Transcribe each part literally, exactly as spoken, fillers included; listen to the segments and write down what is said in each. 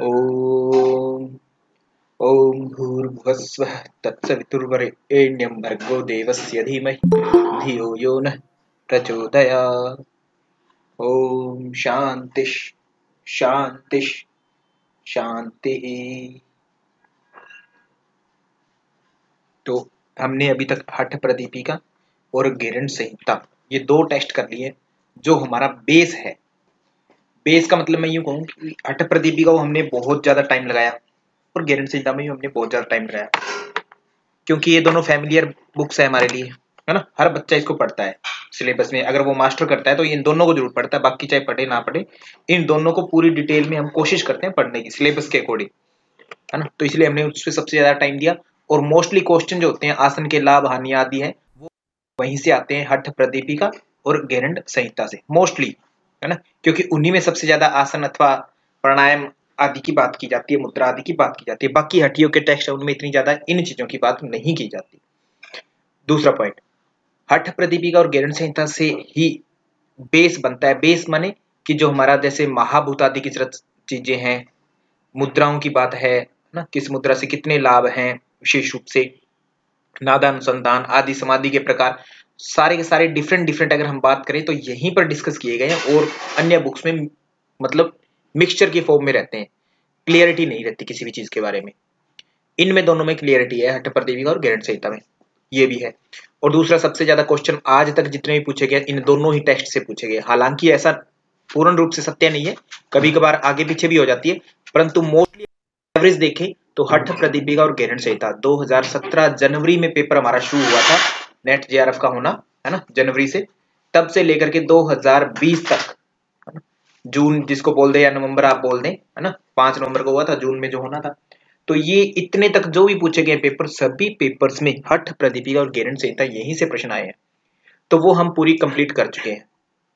ओम ओम भूर्भुवस्वः तत्सवितुर्वरेण्यं भर्गो देवस्य धीमहि धियो यो नः प्रचोदयात्। ओम शांति शांति शांति। तो हमने अभी तक हठ प्रदीपिका और गेरंड संहिता ये दो टेस्ट कर लिए जो हमारा बेस है। बेस का मतलब मैं यूं कहूँ कि हठ प्रदीपिका को हमने बहुत ज्यादा टाइम लगाया और गेरंड संहिता में भी हमने बहुत ज्यादा टाइम लगाया, क्योंकि ये दोनों फैमिलियर बुक्स है हमारे लिए, है ना। हर बच्चा इसको पढ़ता है सिलेबस में, अगर वो मास्टर करता है तो इन दोनों को जरूर पढ़ता है, बाकी चाहे पढ़े ना पढ़े इन दोनों को पूरी डिटेल में हम कोशिश करते हैं पढ़ने की सिलेबस के अकॉर्डिंग, है ना। तो इसलिए हमने उससे सबसे ज्यादा टाइम दिया और मोस्टली क्वेश्चन जो होते हैं आसन के लाभ हानि आदि है वो वहीं से आते हैं, हठ प्रदीपिका और गेरंड संहिता से मोस्टली, है ना, क्योंकि उन्हीं में सबसे ज्यादा आसन अथवा प्राणायाम आदि की बात की जाती है, मुद्रा आदि की बात की जाती है। बाकी हड्डियों के टेक्स्ट उनमें इतनी ज्यादा इन चीजों की बात नहीं की जाती। दूसरा पॉइंट, हठ प्रदीपिका और गेरंड संहिता से ही बेस बनता है। बेस माने कि जो हमारा जैसे महाभूत आदि की चीजें हैं, मुद्राओं की बात है ना, किस मुद्रा से कितने लाभ हैं, विशेष रूप से नादानुसंधान आदि समाधि के प्रकार, सारे के सारे डिफरेंट डिफरेंट अगर हम बात करें तो यहीं पर डिस्कस किए गए हैं और अन्य बुक्स में मतलब मिक्सचर के फॉर्म में रहते हैं, क्लियरिटी नहीं रहती किसी भी चीज के बारे में। इनमें दोनों में क्लियरिटी है, हठ प्रदीपिका और गेरंड संहिता में ये भी है। और दूसरा सबसे ज्यादा क्वेश्चन आज तक जितने भी पूछे गए इन दोनों ही टेक्स्ट से पूछे गए। हालांकि ऐसा पूर्ण रूप से सत्य नहीं है, कभी कभार आगे पीछे भी हो जाती है, परंतु मोस्टली एवरेज देखें तो हठ प्रदीपिका और गेरंड संहिता दो हज़ार सत्रह जनवरी में पेपर हमारा शुरू हुआ था, नेट जेआरएफ का होना, है ना, जनवरी से, तब से लेकर के दो हज़ार बीस तक, है ना, जून जिसको बोल दे या नवंबर आप बोल दें, है ना, पांच नवंबर को हुआ था, जून में जो होना था। तो ये इतने तक जो भी पूछे गए पेपर, सभी पेपर्स में हठ प्रदीपिका और गेरंड संहिता यहीं से प्रश्न आए हैं, तो वो हम पूरी कंप्लीट कर चुके हैं।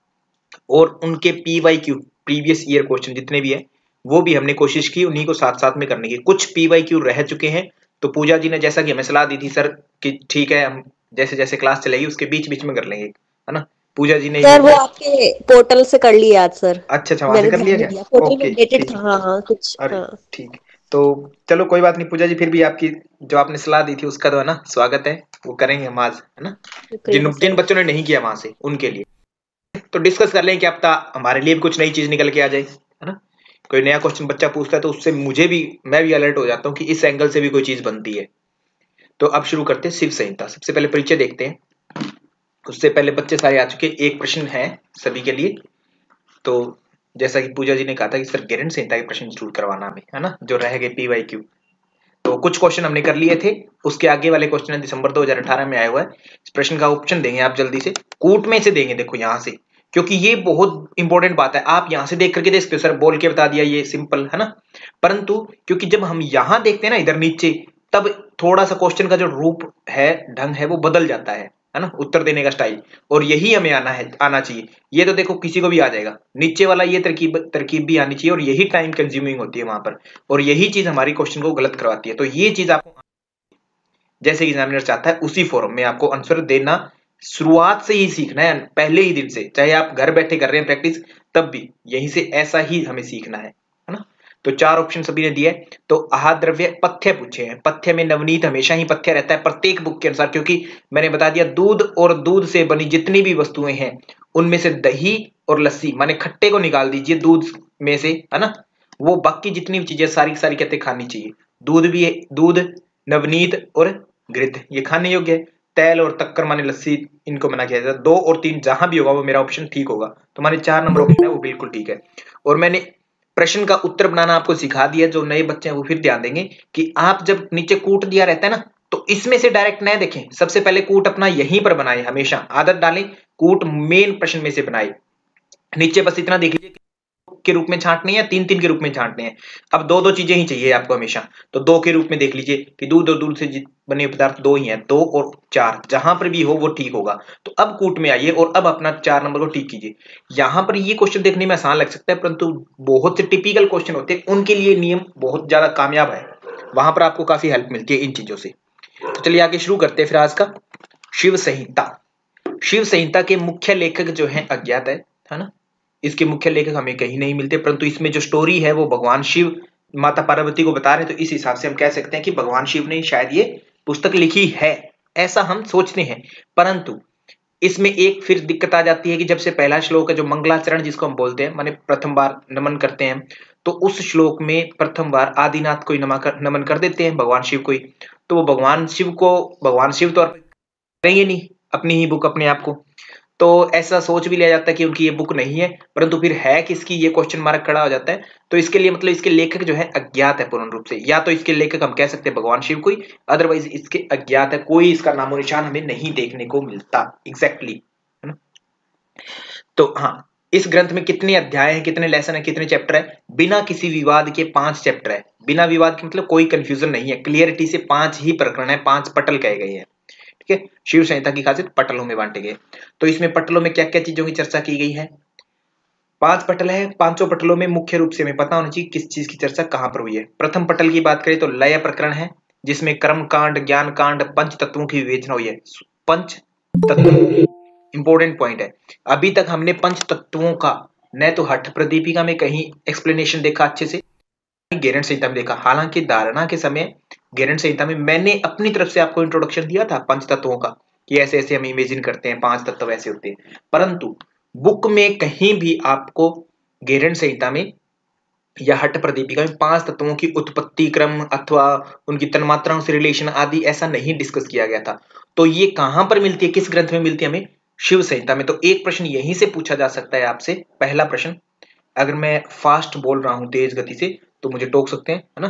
और उनके P Y Q previous year question जितने भी है वो भी हमने कोशिश की उन्हीं को साथ साथ में करने की। कुछ पी वाई क्यू रह चुके हैं, तो पूजा जी ने जैसा कि हमें सलाह दी थी सर कि ठीक है हम जैसे जैसे क्लास चलेगी उसके बीच बीच में कर लेंगे, है ना। पूजा जी ने सर वो आपके पोर्टल से कर लिया आज सर। अच्छा अच्छा वहां से मैंने कर ध्यान लिया नहीं क्या? दिया, पोर्टल में ओके अपडेटेड ठीक था। है। हाँ हाँ कुछ अरे हाँ। ठीक, तो चलो कोई बात नहीं पूजा जी, फिर भी आपकी जो आपने सलाह दी थी उसका तो है ना स्वागत है, वो करेंगे हम आज, है ना। शुक्रिया जिन जिन सर। बच्चों ने नहीं किया वहां से उनके लिए तो डिस्कस कर लें, क्या पता हमारे लिए भी कुछ नई चीज निकल के आ जाए, है ना। कोई नया क्वेश्चन बच्चा पूछता है तो उससे मुझे भी, मैं भी अलर्ट हो जाता हूँ कि इस एंगल से भी कोई चीज बनती है। तो अब शुरू करते हैं शिव संहिता। सबसे पहले परिचय देखते हैं, उससे पहले बच्चे सारे आ चुके। एक प्रश्न है सभी के लिए, तो जैसा कि पूजा जी ने कहा था कि सर गेरंड संहिता के प्रश्न जरूर करवाना हमें, है ना, जो रह गए पी वाई क्यू। तो कुछ क्वेश्चन हमने कर लिए थे, उसके आगे वाले क्वेश्चन दिसंबर दो हज़ार अठारह में आया हुआ है। इस प्रश्न का ऑप्शन देंगे आप जल्दी से, कूट में से देंगे, देखो यहाँ से, क्योंकि ये बहुत इंपॉर्टेंट बात है। आप यहाँ से देख करके देख सकते हो सर बोल के बता दिया ये सिंपल, है ना, परंतु क्योंकि जब हम यहाँ देखते हैं ना इधर नीचे, तब थोड़ा सा क्वेश्चन का जो रूप है, ढंग है, वो बदल जाता है है ना, उत्तर देने का स्टाइल, और यही हमें आना है, आना चाहिए। ये तो देखो किसी को भी आ जाएगा, नीचे वाला ये तरकीब तरकीब भी आनी चाहिए, और यही टाइम कंज्यूमिंग होती है वहां पर, और यही चीज हमारी क्वेश्चन को गलत करवाती है। तो ये चीज आपको जैसे एग्जामिनर चाहता है उसी फॉर्म में आपको आंसर देना शुरुआत से ही सीखना है, पहले ही दिन से, चाहे आप घर बैठे कर रहे हैं प्रैक्टिस तब भी यहीं से ऐसा ही हमें सीखना है, है ना। तो चार ऑप्शन सभी ने दिए। तो आहार द्रव्य पथ्य पूछे हैं, पथ्य में नवनीत हमेशा ही पथ्य रहता है प्रत्येक बुक के अनुसार, क्योंकि मैंने बता दिया दूध और दूध से बनी जितनी भी वस्तुएं हैं उनमें से दही और लस्सी माने खट्टे को निकाल दीजिए दूध में से, है ना, वो बाकी जितनी भी चीजें सारी सारी कहते खानी चाहिए। दूध भी, दूध, नवनीत और घृत ये खाने योग्य है। तेल और तक्कर माने लस्सी इनको मना किया जाता है। दो और तीन जहां भी होगा वो मेरा ऑप्शन ठीक होगा, तो हमारे चार नंबर ऑप्शन है वो बिल्कुल ठीक है। और मैंने प्रश्न का उत्तर बनाना आपको सिखा दिया, जो नए बच्चे हैं वो फिर ध्यान देंगे कि आप जब नीचे कूट दिया रहता है ना, तो इसमें से डायरेक्ट न देखें, सबसे पहले कूट अपना यहीं पर बनाए, हमेशा आदत डालें कूट मेन प्रश्न में से बनाए। नीचे बस इतना देख लीजिए के रूप में छांटने हैं या तीन तीन के रूप में छांटने हैं। अब दो दो चीजें ही चाहिए आपको हमेशा, तो दो के रूप में देख लीजिए कि दूध और दूध से बने पदार्थ दो ही हैं, दो और चार जहां पर भी हो वो ठीक होगा। तो अब कूट में आइए और अब अपना चार नंबर को ठीक कीजिए। यहां पर ये क्वेश्चन देखने में आसान लग सकता है, परंतु बहुत से टिपिकल क्वेश्चन होते हैं उनके लिए नियम बहुत ज्यादा कामयाब है, वहां पर आपको काफी हेल्प मिलती है इन चीजों से। तो चलिए आगे शुरू करते हैं फिर आज का शिव संहिता। शिव संहिता के मुख्य लेखक जो है अज्ञात है है ना, इसके मुख्य लेखक हमें कहीं नहीं मिलते, परंतु इसमें जो स्टोरी है वो भगवान शिव माता पार्वती को बता रहे हैं, तो इस हिसाब से हम कह सकते हैं कि भगवान शिव ने शायद ये पुस्तक लिखी है, ऐसा हम सोचते हैं। परंतु इसमें एक फिर दिक्कत आ जाती है कि जब से पहला श्लोक है जो मंगलाचरण जिसको हम बोलते हैं, माने प्रथम बार नमन करते हैं, तो उस श्लोक में प्रथम बार आदिनाथ को ही नमा कर, नमन कर देते हैं, भगवान शिव को ही। तो वो भगवान शिव को भगवान शिव तो अर्पित करेंगे नहीं अपनी ही बुक अपने आप को, तो ऐसा सोच भी लिया जाता है कि उनकी ये बुक नहीं है, परंतु फिर है किसकी, ये क्वेश्चन मार्क खड़ा हो जाता है। तो इसके लिए मतलब इसके लेखक जो है अज्ञात है पूर्ण रूप से, या तो इसके लेखक हम कह सकते हैं भगवान शिव को ही, अदरवाइज इसके अज्ञात है, कोई इसका नामो निशान हमें नहीं देखने को मिलता एग्जैक्टली, है ना। तो हाँ, इस ग्रंथ में कितने अध्याय हैं, कितने लेसन है, कितने चैप्टर है, बिना किसी विवाद के पांच चैप्टर है। बिना विवाद के मतलब कोई कंफ्यूजन नहीं है, क्लियरिटी से पांच ही प्रकरण है, पांच पटल कहे गए हैं। ठीक है, शिव संहिता की खासियत पटलों में बांटे गए। तो इसमें पटलों में क्या क्या चीजों की चर्चा की गई है, पांच पटल है, पांचों पटलों में मुख्य रूप से हमें पता होना चाहिए किस चीज की चर्चा कहां पर हुई है। प्रथम पटल की बात करें तो लय प्रकरण है, जिसमें कर्म कांड, ज्ञान कांड, पंच तत्वों की विवेचना हुई है। पंच तत्व इंपॉर्टेंट पॉइंट है। अभी तक हमने पंच तत्वों का न तो हठ प्रदीपिका में कहीं एक्सप्लेनेशन देखा अच्छे से, गेरंड संहिता में देखा। हालांकि धारणा के समय गेरंड संहिता में मैंने अपनी तरफ से आपको इंट्रोडक्शन दिया था पंच तत्वों का, कि ऐसे ऐसे हम इमेजिन करते हैं, पांच तत्व ऐसे होते हैं, परंतु बुक में कहीं भी आपको गेरंड संहिता में या हठ प्रदीपिका में पांच तत्वों की उत्पत्ति क्रम अथवा उनकी तन्मात्राओं से रिलेशन आदि ऐसा नहीं डिस्कस किया गया था। तो ये कहां पर मिलती है, किस ग्रंथ में मिलती है, हमें शिव संहिता में। तो एक प्रश्न यहीं से पूछा जा सकता है आपसे, पहला प्रश्न, अगर मैं फास्ट बोल रहा हूं तेज गति से तो मुझे टोक सकते हैं, है ना,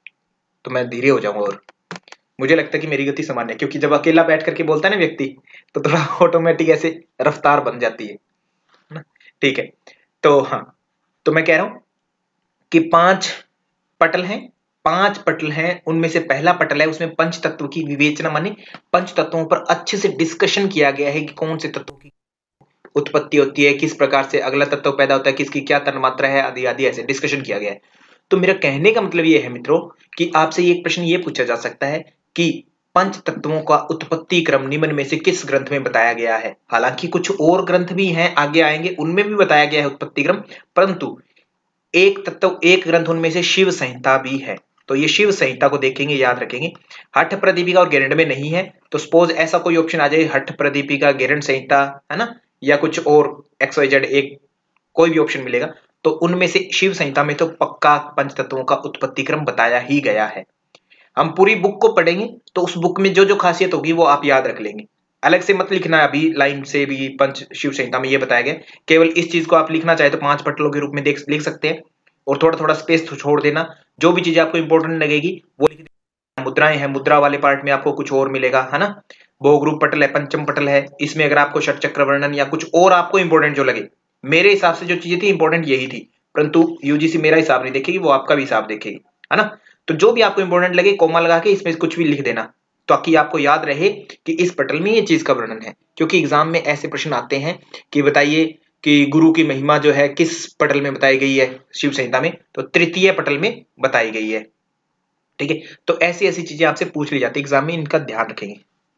तो मैं धीरे हो जाऊंगा। और मुझे लगता है कि मेरी गति सामान्य है, क्योंकि जब अकेला बैठ करके बोलता है ना व्यक्ति, तो थोड़ा ऑटोमेटिक ऐसे रफ्तार बन जाती है ना। ठीक है, तो हाँ, तो मैं कह रहा हूं कि पांच पटल हैं, पांच पटल हैं, उनमें से पहला पटल है, उसमें पंच तत्व की विवेचना, माने पंच तत्वों पर अच्छे से डिस्कशन किया गया है कि कौन से तत्वों की उत्पत्ति होती है, किस प्रकार से अगला तत्व पैदा होता है, किसकी क्या तन्मात्रा है, आदि आदि ऐसे डिस्कशन किया गया है। तो मेरा कहने का मतलब ये है मित्रों कि आपसे एक प्रश्न ये पूछा जा सकता है कि पंच तत्वों का उत्पत्ति क्रम निम्न में से किस ग्रंथ में बताया गया है। हालांकि कुछ और ग्रंथ भी हैं, आगे आएंगे, उनमें भी बताया गया है उत्पत्ति क्रम, परंतु एक तत्व एक ग्रंथ उनमें से शिव संहिता भी है। तो ये शिव संहिता को देखेंगे, याद रखेंगे। हठ प्रदीपिका और गेरंड में नहीं है, तो सपोज ऐसा कोई ऑप्शन आ जाए, हठ प्रदीपिका गेरंड संहिता, है ना, या कुछ और एक्स वाई जेड एक कोई भी ऑप्शन मिलेगा, तो उनमें से शिव संहिता में तो पक्का पंच तत्वों का उत्पत्ति क्रम बताया ही गया है। हम पूरी बुक को पढ़ेंगे तो उस बुक में जो जो खासियत होगी वो आप याद रख लेंगे, अलग से मत लिखना। अभी लाइन से भी पंच शिव संहिता में ये बताया गया, केवल इस चीज को आप लिखना चाहे तो पांच पटलों के रूप में देख लिख सकते हैं, और थोड़ा थोड़ा स्पेस छोड़ देना, जो भी चीज आपको इंपॉर्टेंट लगेगी वो लिख देना। मुद्राएं हैं, मुद्रा वाले पार्ट में आपको कुछ और मिलेगा, है ना। भोग रूप पटल है, पंचम पटल है, इसमें अगर आपको षट चक्र वर्णन या कुछ और आपको इंपॉर्टेंट जो लगे, मेरे हिसाब से जो चीजें थी इंपॉर्टेंट यही थी, परंतु यूजीसी मेरा हिसाब नहीं देखेगी, वो आपका भी हिसाब देखेगी, है ना। तो जो भी आपको इंपॉर्टेंट लगे कोमा लगा के इसमें कुछ भी लिख देना, ताकि आपको याद रहे कि इस पटल में ये चीज का वर्णन है। क्योंकि एग्जाम में ऐसे प्रश्न आते हैं कि बताइए कि गुरु की महिमा जो है किस पटल में बताई गई है शिव संहिता में, तो तृतीय पटल में बताई गई है। ठीक है, तो ऐसी ऐसी चीजें आपसे पूछ ली जाती है एग्जाम में, इनका ध्यान रखेंगे।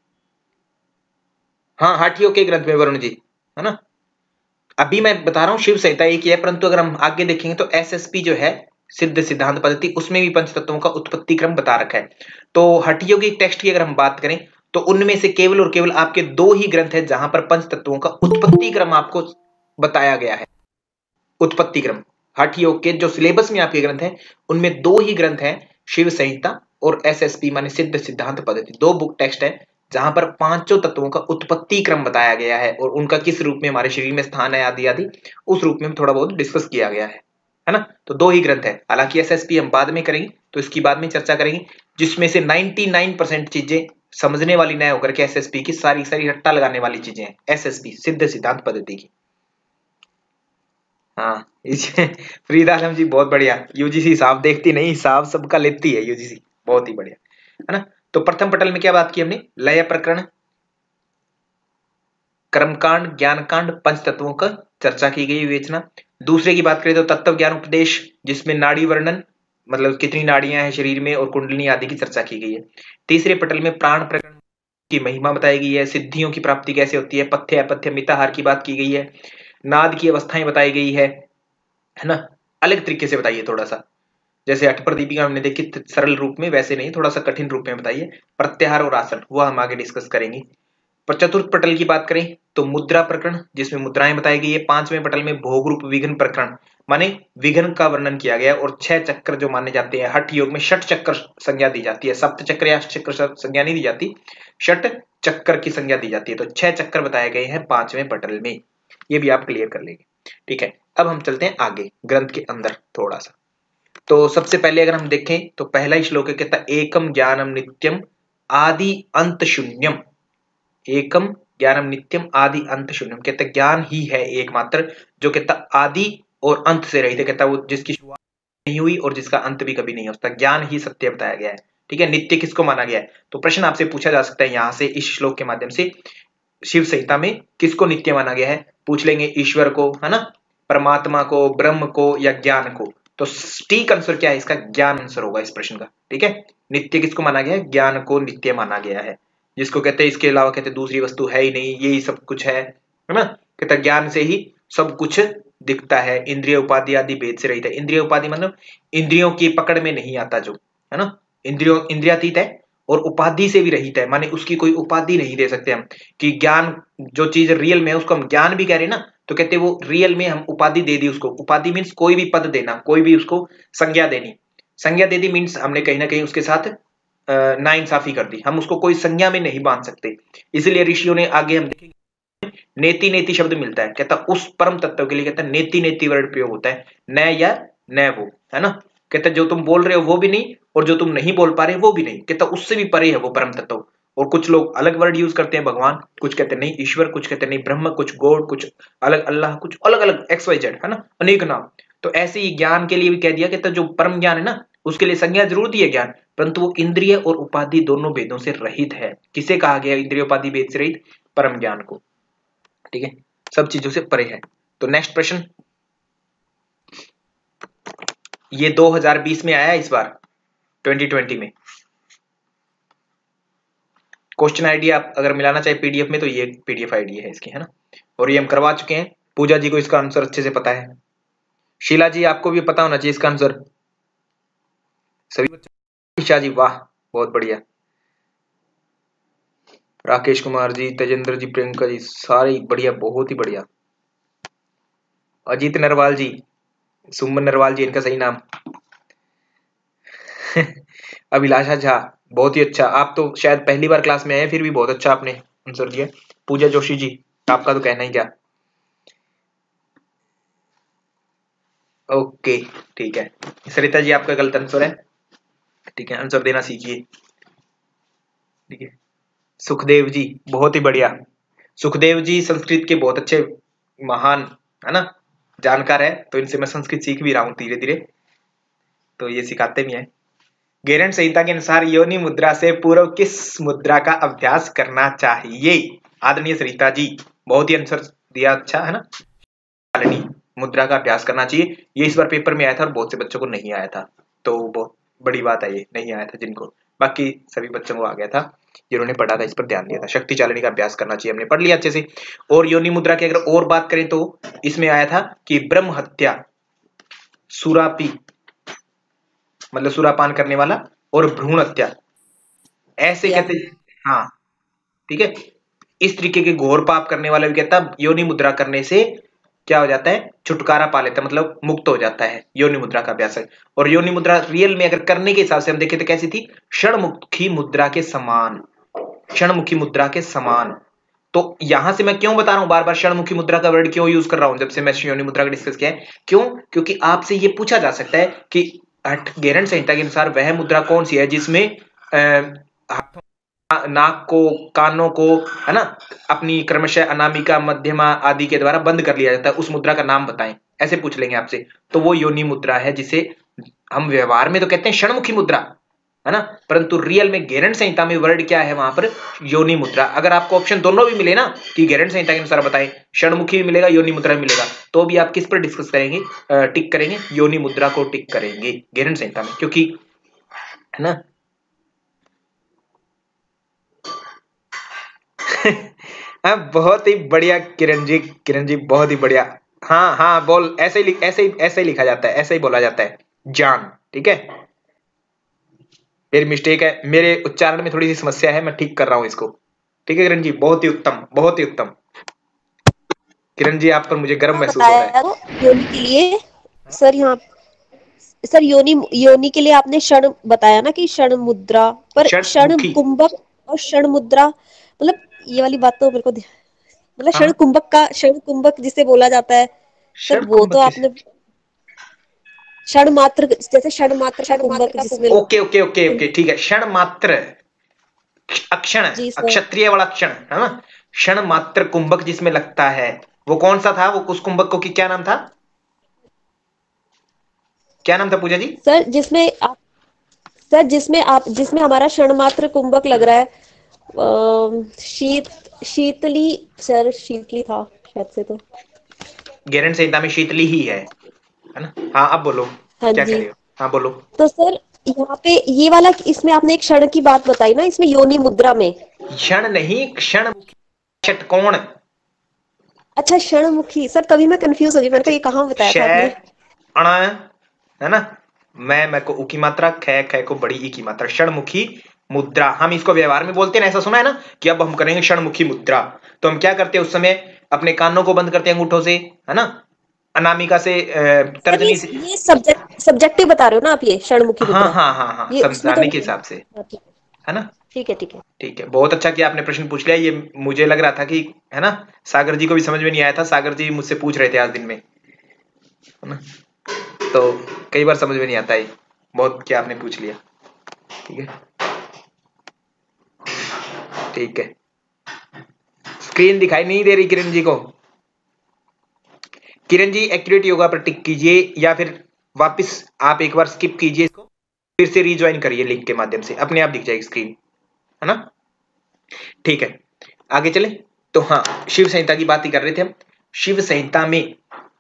हाँ, हाटियों के ग्रंथ में वरुण जी, है ना। अभी मैं बता रहा हूं शिव संहिता एक ही है, परंतु अगर हम आगे देखेंगे तो एसएसपी जो है सिद्ध सिद्धांत पद्धति, उसमें भी पंच तत्वों का उत्पत्ति क्रम बता रखा है। तो हटियों की टेक्स्ट की अगर हम बात करें तो उनमें से केवल और केवल आपके दो ही ग्रंथ है जहां पर पंच तत्वों का उत्पत्ति क्रम आपको बताया गया है। उत्पत्ति क्रम हटियोग के जो सिलेबस में आपके ग्रंथ हैं उनमें दो ही ग्रंथ हैं, शिव संहिता और एसएसपी माने सिद्ध सिद्धांत पद्धति, दो बुक टेक्स्ट है जहां पर पांचों तत्वों का उत्पत्ति क्रम बताया गया है और उनका किस रूप में हमारे शरीर में स्थान है आदि आदि, उस रूप में थोड़ा बहुत डिस्कस किया गया है, है ना। तो दो ही ग्रंथ है, हालांकि एसएसपी हम बाद में करेंगे, तो इसकी बाद में चर्चा करेंगे, जिसमें से निन्यानवे परसेंट चीजें समझने वाली न होकर के एसएसपी की सारी सारी रट्टा लगाने वाली चीजें हैं, एसएसपी सिद्ध सिद्धांत पद्धति की। हाँ, फरीद आलम जी बहुत बढ़िया, यूजीसी हिसाब देखती नहीं, हिसाब सबका लेती है यूजीसी, बहुत ही बढ़िया, है ना। तो प्रथम पटल में क्या बात की हमने, लय प्रकरण, कर्मकांड, ज्ञानकांड, पंच तत्वों का चर्चा की गई, विवेचना। दूसरे की बात करें तो तत्व ज्ञान उपदेश, जिसमें नाड़ी वर्णन, मतलब कितनी नाड़ियां हैं शरीर में और कुंडलिनी आदि की चर्चा की गई है। तीसरे पटल में प्राण प्रकरण की महिमा बताई गई है, सिद्धियों की प्राप्ति कैसे होती है, पथ्य अपथ्य मिताहार की बात की गई है, नाद की अवस्थाएं बताई गई है है ना, अलग तरीके से बताइए थोड़ा सा। जैसे अठपर दीपिका हमने देखी सरल रूप में, वैसे नहीं, थोड़ा सा कठिन रूप में बताइए। प्रत्याहार और आसन वो हम आगे डिस्कस करेंगे। पर चतुर्थ पटल की बात करें तो मुद्रा प्रकरण, जिसमें मुद्राएं बताई गई है। पांचवें पटल में भोग रूप विघ्न प्रकरण, माने विघ्न का वर्णन किया गया। और छह चक्कर जो माने जाते हैं, हठ योग में षट चक्कर संज्ञा दी जाती है, सप्त चक्र या चक्कर संज्ञा नहीं दी जाती, षट चक्कर की संज्ञा दी जाती है। तो छह चक्कर बताए गए हैं पांचवें पटल में, ये भी आप क्लियर कर लेंगे। ठीक है, अब हम चलते हैं आगे ग्रंथ के अंदर थोड़ा सा। तो सबसे पहले अगर हम देखें तो पहला ही श्लोक है, कहता एकम ज्ञानम नित्यम आदि अंत शून्यम। एकम ज्ञानम नित्यम आदि अंत शून्यम, कहता ज्ञान ही है एकमात्र जो कहता आदि और अंत से रहित है, कहता वो जिसकी शुरुआत नहीं हुई और जिसका अंत भी कभी नहीं होता, ज्ञान ही सत्य बताया गया है। ठीक है, नित्य किसको माना गया है? तो प्रश्न आपसे पूछा जा सकता है यहां से इस श्लोक के माध्यम से, शिव संहिता में किसको नित्य माना गया है? पूछ लेंगे ईश्वर को, है ना, परमात्मा को, ब्रह्म को, या ज्ञान को। तो ठीक आंसर क्या है इसका? ज्ञान आंसर होगा इस प्रश्न का। ठीक है, नित्य किसको माना गया है? ज्ञान को नित्य माना गया है, जिसको कहते हैं इसके अलावा कहते हैं दूसरी वस्तु है ही नहीं, यही सब कुछ है, है ना। कहता ज्ञान से ही सब कुछ दिखता है, इंद्रिय उपाधि आदि भेद से रहित है। इंद्रिय उपाधि मतलब इंद्रियों की पकड़ में नहीं आता जो, है ना, इंद्रियों इंद्रियातीत है और उपाधि से भी रहित है, माने उसकी कोई उपाधि नहीं दे सकते हम कि ज्ञान जो चीज रियल में है उसको हम ज्ञान भी कह रहे हैं ना, तो कहते वो रियल में हम उपाधि दे दी उसको। उपाधि मीन्स कोई भी पद देना, कोई भी उसको संज्ञा देनी। संज्ञा दे दी मीन्स हमने कहीं ना कहीं उसके साथ नाइंसाफी कर दी, हम उसको कोई संज्ञा में नहीं बांध सकते। इसलिए ऋषियों ने आगे हम देखेंगे नेति नेति शब्द मिलता है, कहता उस परम तत्व के लिए कहता नेति नेति वर्ड प्रयोग होता है, न या न वो, है ना। कहता जो तुम बोल रहे हो वो भी नहीं और जो तुम नहीं बोल पा रहे वो भी नहीं, कहता उससे भी परे है वो परम तत्व। और कुछ लोग अलग वर्ड यूज करते हैं भगवान, कुछ कहते नहीं ईश्वर, कुछ कहते नहीं ब्रह्म, कुछ गॉड, कुछ अलग अल्लाह, कुछ अलग अलग एक्स वाई जेड, है ना, अनेक नाम। तो ऐसे ही ज्ञान के लिए भी कह दिया, कहता जो परम ज्ञान है ना उसके लिए संज्ञा जरूर दी है ज्ञान, परंतु वो इंद्रिय और उपाधि दोनों भेदों से रहित है। किसे कहा गया इंद्रिय उपाधि भेद से रहित? परम ज्ञान को। ठीक है, सब चीजों से परे है। तो नेक्स्ट प्रश्न, ये दो हज़ार बीस में आया इस बार दो हज़ार बीस में। क्वेश्चन आईडी आप अगर मिलाना चाहे पीडीएफ में तो ये पीडीएफ आईडी है इसकी, है ना, और ये हम करवा चुके हैं। पूजा जी को इसका आंसर अच्छे से पता है, शीला जी आपको भी पता होना चाहिए इसका आंसर, सभी बच्चों। ईशा जी वाह बहुत बढ़िया, राकेश कुमार जी, तेजेंद्र जी, प्रियंका जी, सारे बढ़िया, बहुत ही बढ़िया। अजीत नरवाल जी, सुमन नरवाल जी इनका सही नाम अभिलाषा झा बहुत ही अच्छा, आप तो शायद पहली बार क्लास में आए फिर भी बहुत अच्छा आपने आंसर दिया। पूजा जोशी जी आपका तो कहना ही क्या। ओके ठीक है, सरिता जी आपका गलत आंसर है। ठीक है, आंसर देना सीखिए। ठीक है, सुखदेव जी बहुत ही बढ़िया, सुखदेव जी संस्कृत के बहुत अच्छे महान, है ना, जानकार है, तो इनसे मैं संस्कृत सीख भी रहा हूँ धीरे धीरे, तो ये सिखाते भी हैं। गेरंड संहिता के अनुसार योनि मुद्रा से पूर्व किस मुद्रा का अभ्यास करना चाहिए? आदरणीय सरिता जी बहुत ही आंसर दिया, अच्छा है ना, मुद्रा का अभ्यास करना चाहिए। ये इस बार पेपर में आया था और बहुत से बच्चों को नहीं आया था, तो बहुत बड़ी बात है, ये नहीं आया था जिनको, बाकी सभी बच्चों को आ गया था जिन्होंने पढ़ा था, इस पर ध्यान दिया था। शक्ति चालनी का अभ्यास करना चाहिए, हमने पढ़ लिया अच्छे से। और योनि मुद्रा की अगर और बात करें तो इसमें आया था कि ब्रह्म हत्या, सुरापी मतलब सुरापान करने वाला, और भ्रूण हत्या, ऐसे कहते हैं, हाँ ठीक है, इस तरीके के घोर पाप करने वाला भी कहता योनि मुद्रा करने से क्या हो जाता है, छुटकारा पा लेता है, मतलब मुक्त हो जाता है योनि मुद्रा का अभ्यास है। और योनि मुद्रा रियल में अगर करने के हिसाब से हम देखें तो कैसी थी, क्षणमुखी मुद्रा के समान, क्षणमुखी मुद्रा के समान। तो यहां से मैं क्यों बता रहा हूं बार बार क्षणमुखी मुद्रा का वर्ड क्यों यूज कर रहा हूं, जब से मैं योनि मुद्रा का डिस्कस किया है, क्यों, क्योंकि आपसे ये पूछा जा सकता है कि गेरंड संहिता के अनुसार वह मुद्रा कौन सी है जिसमें हाथों, नाक को, कानों को, है ना, अपनी क्रमशः अनामिका, मध्यमा आदि के द्वारा बंद कर लिया जाता है, उस मुद्रा का नाम बताएं, ऐसे पूछ लेंगे आपसे। तो वो योनि मुद्रा है जिसे हम व्यवहार में तो कहते हैं क्षणमुखी मुद्रा, है ना, परंतु रियल में गेरंड संहिता में वर्ड क्या है वहां पर, योनि मुद्रा। अगर आपको ऑप्शन दोनों भी मिले ना कि गेरंड संहिता के अनुसार बताएं, क्षणमुखी भी मिलेगा, योनि मुद्रा भी मिलेगा, तो भी आप किस पर डिस्कस करेंगे, टिक करेंगे, योनि मुद्रा को टिक करेंगे गेरंड संहिता में, क्योंकि है ना बहुत ही बढ़िया किरण जी, किरण जी बहुत ही बढ़िया, हाँ हाँ बोल, ऐसे ही ऐसे ही ऐसे ही लिखा जाता है, ऐसे ही बोला जाता है, ज्ञान। ठीक है, मेरी मिस्टेक है, मेरे उच्चारण में थोड़ी सी समस्या है, मैं ठीक कर रहा हूं इसको। ठीक है किरण जी, बहुत ही उत्तम, बहुत ही उत्तम। किरण जी, आप पर मुझे गर्व हाँ महसूस हो रहा है। बताया तो योनि के लिए सर, यहाँ सर योनि योनि के लिए आपने क्षण बताया ना कि क्षण मुद्रा, पर क्षण षणमुखी। कुंभक और क्षण मुद्रा, मतलब ये वाली बात तो मेरे को ध्यान- मतलब हाँ क्षण कुंभक का क्षण कुंभक जिसे बोला जाता है सर, षण वो तो कुंभक किसे? आपने क्षण मात्र, जैसे क्षण मात्र का क्षण मात्र कुंभक का जिसमें, कुंभक, ओके ओके ओके ओके, ठीक है, क्षण मात्र, अक्षण, जी सर। अक्षत्रिय वाला क्षण है ना, क्षण मात्र कुंभक जिसमें लगता है, वो कौन सा था? वो उस कुंभक को की क्या नाम था? क्या नाम था पूजा जी? सर जिसमें आप सर जिसमें आप जिसमें हमारा क्षण मात्र कुंभक लग रहा है, अम, शीत शीतली, सर शीतली था शायद से तो। गेरंड संहिता में शीतली ही है है ना? हाँ, अब बोलो, हाँ क्या कह जी। रहे हो? हाँ बोलो। तो सर यहाँ पे ये वाला, इसमें आपने एक क्षण की बात बताई ना, इसमें योनि मुद्रा में। क्षण नहीं, क्षण मुखी, षटकोण। अच्छा क्षणमुखी, सर तभी मैं कंफ्यूज हो गई, मैंने कहा ये कहाँ बताया श, था आपने। अण, है ना, मैं मैं को उ की मात्रा, ख ख को बड़ी ई की मात्रा, षणमुखी मुद्रा। हम इसको व्यवहार में बोलते हैं ना, ऐसा सुना है ना कि अब हम करेंगे षणमुखी मुद्रा, तो हम क्या करते हैं उस समय? अपने कानों को बंद करते हैं अंगूठों से, है ना, अनामिका से, अ, सर ये तर्जनी से। ये सब्जेक्ट सब्जेक्टिव बता रहे हो ना आप, ये क्षणमुखी हाँ मुद्रा, हाँ हाँ हाँ, ये उसमें तो समझाने के नहीं है। हिसाब से, हाँ, ठीक है है ना। ठीक है ठीक है। ठीक है, बहुत अच्छा किया आपने प्रश्न पूछ लिया, ये मुझे लग रहा था कि, है ना, सागर जी को भी समझ में नहीं आया था, सागर जी मुझसे पूछ रहे थे आज दिन में, है ना, तो कई बार समझ में नहीं आता है, बहुत क्या आपने पूछ लिया। ठीक है, ठीक है, स्क्रीन दिखाई नहीं दे रही किरण जी को? किरण जी एक्यूरेट योगा पर टिक कीजिए, या फिर वापस आप एक बार स्किप कीजिए इसको, फिर से रिज्वाइन करिए लिंक के माध्यम से, अपने आप दिख जाएगी स्क्रीन, है ना। ठीक है, आगे चले। तो हाँ, शिव संहिता की बात ही कर रहे थे हम। शिव संहिता में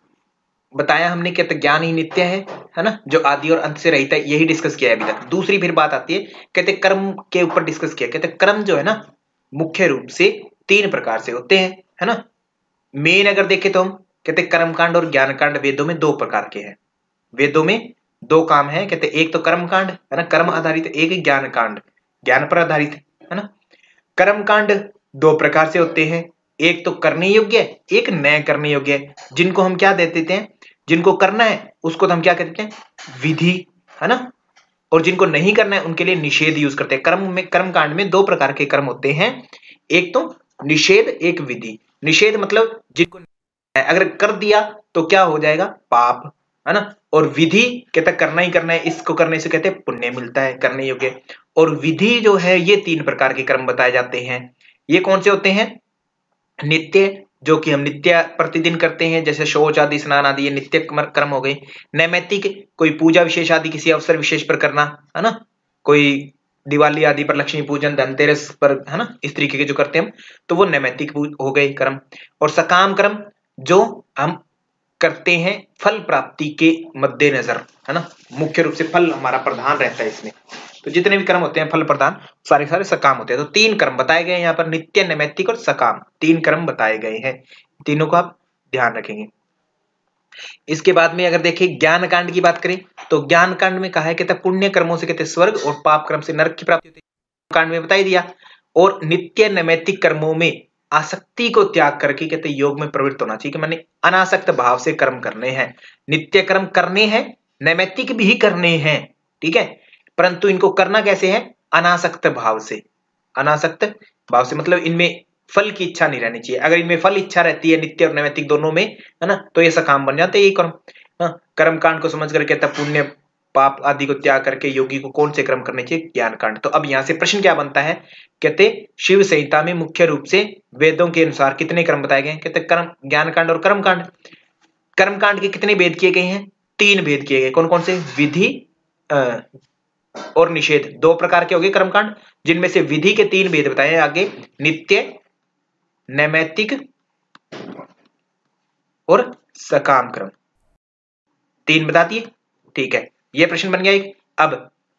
बताया हमने, कहते ज्ञान ही नित्य है है ना, जो आदि और अंत से रहित है, यही डिस्कस किया है अभी तक। दूसरी फिर बात आती है, कहते कर्म के ऊपर डिस्कस किया, कहते कर्म जो है ना, मुख्य रूप से तीन प्रकार से होते हैं, है ना। मेन अगर देखें तो हम कहते कर्मकांड और ज्ञान कांड वेदों में दो प्रकार के हैं। वेदों में दो काम है, कहते एक तो कर्म कांड है ना, कर्म आधारित, एक ज्ञान कांड, ज्ञान पर आधारित, है ना। कर्म कांड दो प्रकार से होते हैं, एक तो करने योग्य, एक न करने योग्य। जिनको हम क्या दे देते हैं, जिनको करना है उसको तो हम क्या कहते हैं? विधि, है ना। और जिनको नहीं करना है उनके लिए निषेध यूज करते हैं। कर्म में, कर्म कांड में दो प्रकार के कर्म होते हैं, एक तो निषेध, एक विधि। निषेध मतलब जिनको अगर कर दिया तो क्या हो जाएगा? पाप, है ना। और विधि कहता करना ही करना है, इसको करने से कहते हैं पुण्य मिलता है, करने योग्य। और विधि जो है, ये तीन प्रकार के कर्म बताए जाते हैं। ये कौन से होते हैं? नित्य, जो कि हम नित्य प्रतिदिन करते हैं, जैसे शौच आदि, स्नान आदि, ये नित्य कर्म हो गए। नैमित्तिक, कोई पूजा विशेष आदि, किसी अवसर विशेष पर करना, है ना, कोई दिवाली आदि पर, लक्ष्मी पूजन, धनतेरस पर, है ना, इस तरीके के जो करते हैं हम, तो वो नैमित्तिक हो गए कर्म। और सकाम कर्म, जो हम करते हैं फल प्राप्ति के मद्देनजर, है ना, मुख्य रूप से फल हमारा प्रधान रहता है इसमें। तो जितने भी कर्म होते हैं फल प्रधान, सारे सारे सकाम होते हैं। तो तीन कर्म बताए गए हैं यहाँ पर, नित्य, नैमित्तिक और सकाम, तीन कर्म बताए गए हैं। तीनों को आप ध्यान रखेंगे। इसके बाद में अगर देखें ज्ञान कांड की बात करें, तो ज्ञान कांड में कहा है, कहते पुण्य कर्मों से कहते स्वर्ग, और पाप कर्म से नरक की प्राप्ति होती है, कांड में बता ही दिया। और नित्य नैमित्तिक कर्मों में आसक्ति को त्याग करके कहते योग में प्रवृत्त होना चाहिए, कि मैंने अनासक्त भाव से कर्म करने हैं। नित्य कर्म करने हैं, नैमित्तिक भी करने हैं, ठीक है, परंतु इनको करना कैसे है? अनासक्त भाव से। अनासक्त भाव से मतलब इनमें फल की इच्छा नहीं रहनी चाहिए। अगर इनमें फल इच्छा रहती है, नित्य और नैमित्तिक दोनों में, है ना, तो ये सकाम बन जाते हैं ये कर्म। हाँ, कर्म कांड को समझ करके तब पुण्य पाप आदि को त्याग करके योगी को कौन से कर्म करने चाहिए? ज्ञान कांड। तो अब यहां से प्रश्न क्या बनता है? कहते शिव संहिता में मुख्य रूप से वेदों के अनुसार कितने कर्म बताए गए? कहते कर्म, ज्ञान कांड और कर्म कांड। कर्म कांड के कितने भेद किए गए हैं? तीन भेद किए गए। कौन कौन से? विधि और निषेध, दो प्रकार के हो गए कर्मकांड, जिनमें से विधि के तीन भेद बताए हैं आगे, नित्य, नैमित्तिक और सकाम कर्म, तीन बता दिए। ठीक है, यह प्रश्न बन गया एक। अब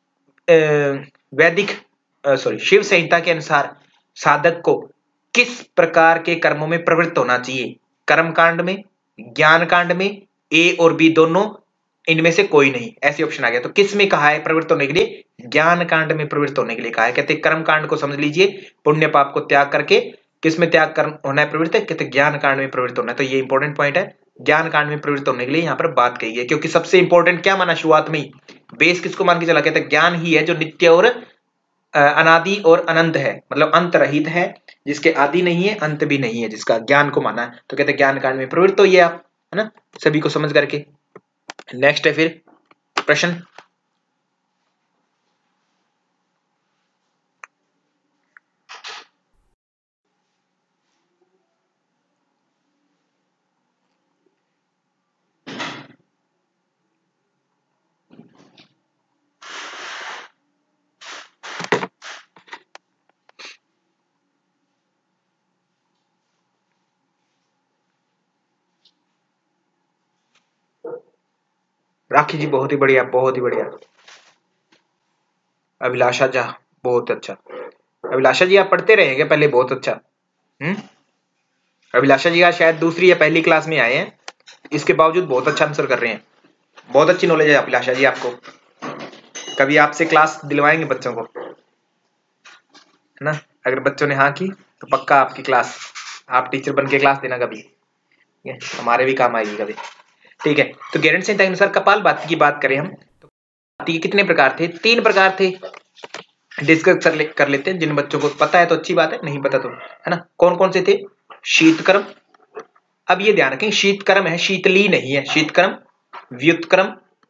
वैदिक सॉरी शिव संहिता के अनुसार साधक को किस प्रकार के कर्मों में प्रवृत्त होना चाहिए? कर्म कांड में, ज्ञान कांड में, ए और बी दोनों, इनमें से कोई नहीं, ऐसे ऑप्शन आ गया। तो किस में कहा है प्रवृत्त होने के लिए? ज्ञान कांड में प्रवृत्त होने के लिए कहा है। कहते कर्म कांड को समझ लीजिए, पुण्य पाप को त्याग करके किस में त्याग कर होना है प्रवृत्त? कहते ज्ञान कांड में प्रवृत्त होना है। तो ये इंपॉर्टेंट पॉइंट है, ज्ञान कांड में प्रवृत्त होने के लिए यहाँ पर बात कही है। क्योंकि सबसे इंपॉर्टेंट क्या माना शुरुआत में ही, बेस किसको मान के चला? कहते ज्ञान ही है जो नित्य और अनादि और अनंत है, मतलब अंत रहित है, जिसके आदि नहीं है अंत भी नहीं है, जिसका ज्ञान को माना है। तो कहते ज्ञान कांड में प्रवृत्त होइए आप, है ना, सभी को समझ करके। नेक्स्ट है फिर प्रश्न। राखी जी बहुत ही बढ़िया, बहुत ही बढ़िया। अभिलाषा झा बहुत अच्छा। अभिलाषा जी आप पढ़ते रहेंगे पहले, बहुत अच्छा। हम्म अभिलाषा जी आज शायद दूसरी या पहली क्लास में आए हैं, इसके बावजूद बहुत अच्छा आंसर कर रहे हैं। बहुत अच्छी नॉलेज है अभिलाषा जी आपको। कभी आपसे क्लास दिलवाएंगे बच्चों को, है ना। अगर बच्चों ने हाँ की तो पक्का आपकी क्लास, आप टीचर बन के क्लास देना कभी, हमारे भी काम आएगी कभी। ठीक है, तो गेरेंट संहिता के अनुसार कपालभाति की बात करें हम तो भाती के कितने प्रकार थे? तीन प्रकार थे। डिस्कस कर, ले, कर लेते हैं। जिन बच्चों को पता है तो अच्छी बात है, नहीं पता तो, है ना। कौन कौन से थे? शीतक्रम, अब ये ध्यान रखें शीतक्रम है, शीतली नहीं है। शीतक्रम, व्युत्क्रम।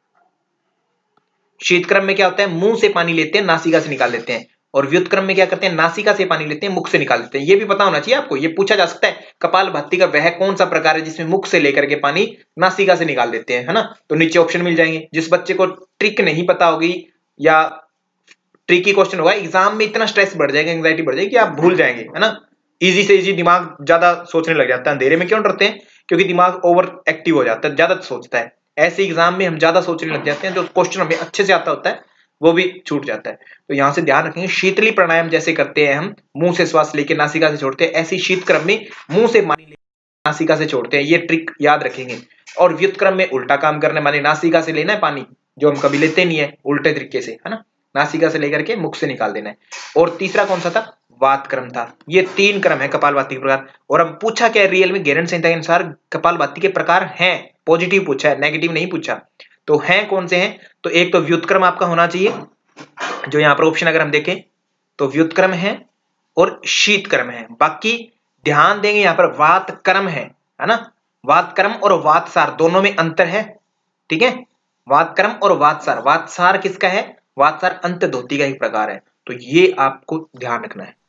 शीतक्रम में क्या होता है? मुंह से पानी लेते हैं, नासिका से निकाल देते हैं। और व्युत्क्रम में क्या करते हैं? नासिका से पानी लेते हैं, मुख से निकाल देते हैं। ये भी पता होना चाहिए आपको, ये पूछा जा सकता है कपालभाति का वह कौन सा प्रकार है जिसमें मुख से लेकर के पानी नासिका से निकाल देते हैं, है ना। तो नीचे ऑप्शन मिल जाएंगे। जिस बच्चे को ट्रिक नहीं पता होगी या ट्रिकी क्वेश्चन होगा, एग्जाम में इतना स्ट्रेस बढ़ जाएगा, एंग्जाइटी बढ़ जाएगी कि आप भूल जाएंगे, है ना। इजी से इजी दिमाग ज्यादा सोचने लग जाता है। अंधेरे में क्यों डरते हैं? क्योंकि दिमाग ओवर एक्टिव हो जाता है, ज्यादा सोचता है। ऐसे एग्जाम में हम ज्यादा सोचने लग जाते हैं, जो क्वेश्चन हमें अच्छे से आता होता है वो भी छूट जाता है। तो यहां से ध्यान रखेंगे, शीतली प्राणायाम जैसे करते हैं हम, मुंह से श्वास लेके नासिका से छोड़ते हैं, ऐसी शीतक्रम में मुंह से पानी लेके नासिका से छोड़ते हैं। ये ट्रिक याद रखेंगे। और व्युत्क्रम में उल्टा काम करना, माने नासिका से लेना है पानी, जो हम कभी लेते नहीं है, उल्टे तरीके से, है ना। नासिका से लेकर के मुख से निकाल देना है। और तीसरा कौन सा था? वात क्रम था। ये तीन क्रम है कपालभाति के प्रकार। और अब पूछा क्या रियल में गेरेंट संहिता के अनुसार कपालभाति के प्रकार हैं, पॉजिटिव पूछा है, नेगेटिव नहीं पूछा। तो हैं कौन से हैं? तो एक तो व्युत्क्रम आपका होना चाहिए, जो यहां पर ऑप्शन अगर हम देखें तो व्युत्क्रम है और शीतक्रम है। बाकी ध्यान देंगे यहां पर वात क्रम है, है ना। वात क्रम और वातसार दोनों में अंतर है, ठीक है। वात क्रम और वातसार, वातसार किसका है? वातसार अंत धोती का ही प्रकार है। तो ये आपको ध्यान रखना है।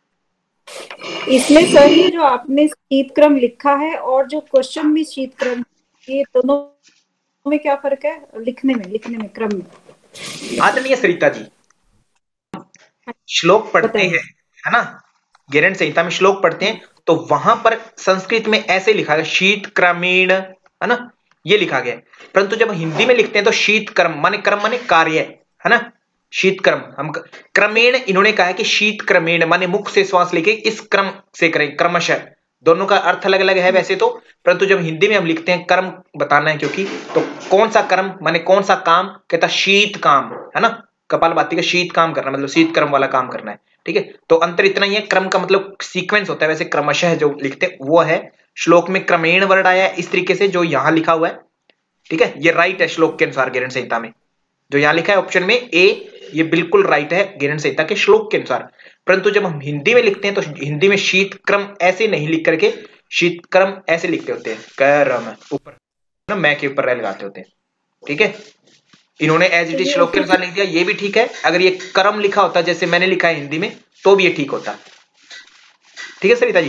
इसमें सर ये जो आपने शीतक्रम लिखा है और जो क्वेश्चन में शीतक्रम, ये दोनों में क्या फर्क है? लिखने में लिखने में क्रम में। आदरणीय सरिता जी, श्लोक पढ़ते हैं, है ना, गेरेंट संहिता में श्लोक पढ़ते हैं तो वहां पर संस्कृत में ऐसे लिखा गया शीत क्रमेण, है ना, ये लिखा गया। परंतु जब हिंदी में लिखते हैं तो शीत क्रम माने क्रम माने कार्य, है ना। शीत क्रम, हम क्रमेण, इन्होंने कहा है कि शीत क्रमेण माने मुख से श्वास लेके इस क्रम से करें, क्रमशः। दोनों का अर्थ अलग अलग है वैसे तो, परंतु जब हिंदी में हम लिखते हैं कर्म बताना है क्योंकि, तो कौन सा कर्म माने कौन सा काम? कहता शीत काम, है ना। कपालभाति का शीत काम करना मतलब शीत क्रम वाला काम करना है, ठीक है। तो अंतर इतना ही है, क्रम का मतलब सीक्वेंस होता है, वैसे क्रमशः जो लिखते हैं वो है। श्लोक में क्रमेण वर्ड आया है इस तरीके से जो यहां लिखा हुआ है, ठीक है। ये राइट है श्लोक के अनुसार गेरेंट संहिता में, जो यहां लिखा है ऑप्शन में ए, ये बिल्कुल राइट है गेरेंट संहिता के श्लोक के अनुसार। परंतु जब हम हिंदी में लिखते हैं तो हिंदी में शीत क्रम ऐसे नहीं लिख करके शीत क्रम ऐसे लिखते होते हैं, करम ऊपर ना, मैं के ऊपर रह लगाते होते हैं, ठीक है। इन्होंने एज इट इज श्लोक के अनुसार लिख दिया, ये भी ठीक है। अगर ये कर्म लिखा होता जैसे मैंने लिखा है हिंदी में तो भी ये ठीक होता, ठीक है सरिता जी।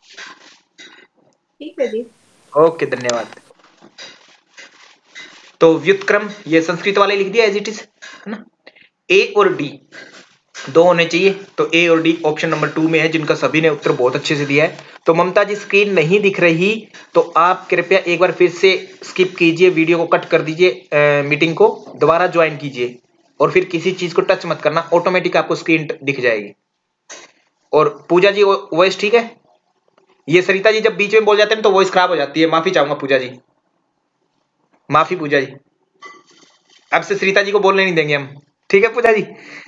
ठीक है जी, ओके धन्यवाद। तो व्युत्क्रम ये संस्कृत वाले लिख दिया एज इट इज, है ना। ए और डी दो होने चाहिए, तो ए और डी ऑप्शन नंबर टू में है, जिनका सभी ने उत्तर बहुत अच्छे से दिया है। तो ममता जी स्क्रीन नहीं दिख रही तो आप कृपया एक बार फिर से स्किप कीजिए, वीडियो को कट कर दीजिए, मीटिंग को दोबारा ज्वाइन कीजिए और फिर किसी चीज को टच मत करना, ऑटोमेटिक आपको स्क्रीन दिख जाएगी। और पूजा जी वॉइस ठीक है? ये सरिता जी जब बीच में बोल जाते हैं तो वॉइस खराब हो जाती है, माफी चाहूंगा पूजा जी, माफी पूजा जी। अब से सरिता जी को बोलने नहीं देंगे हम, ठीक है पूजा जी?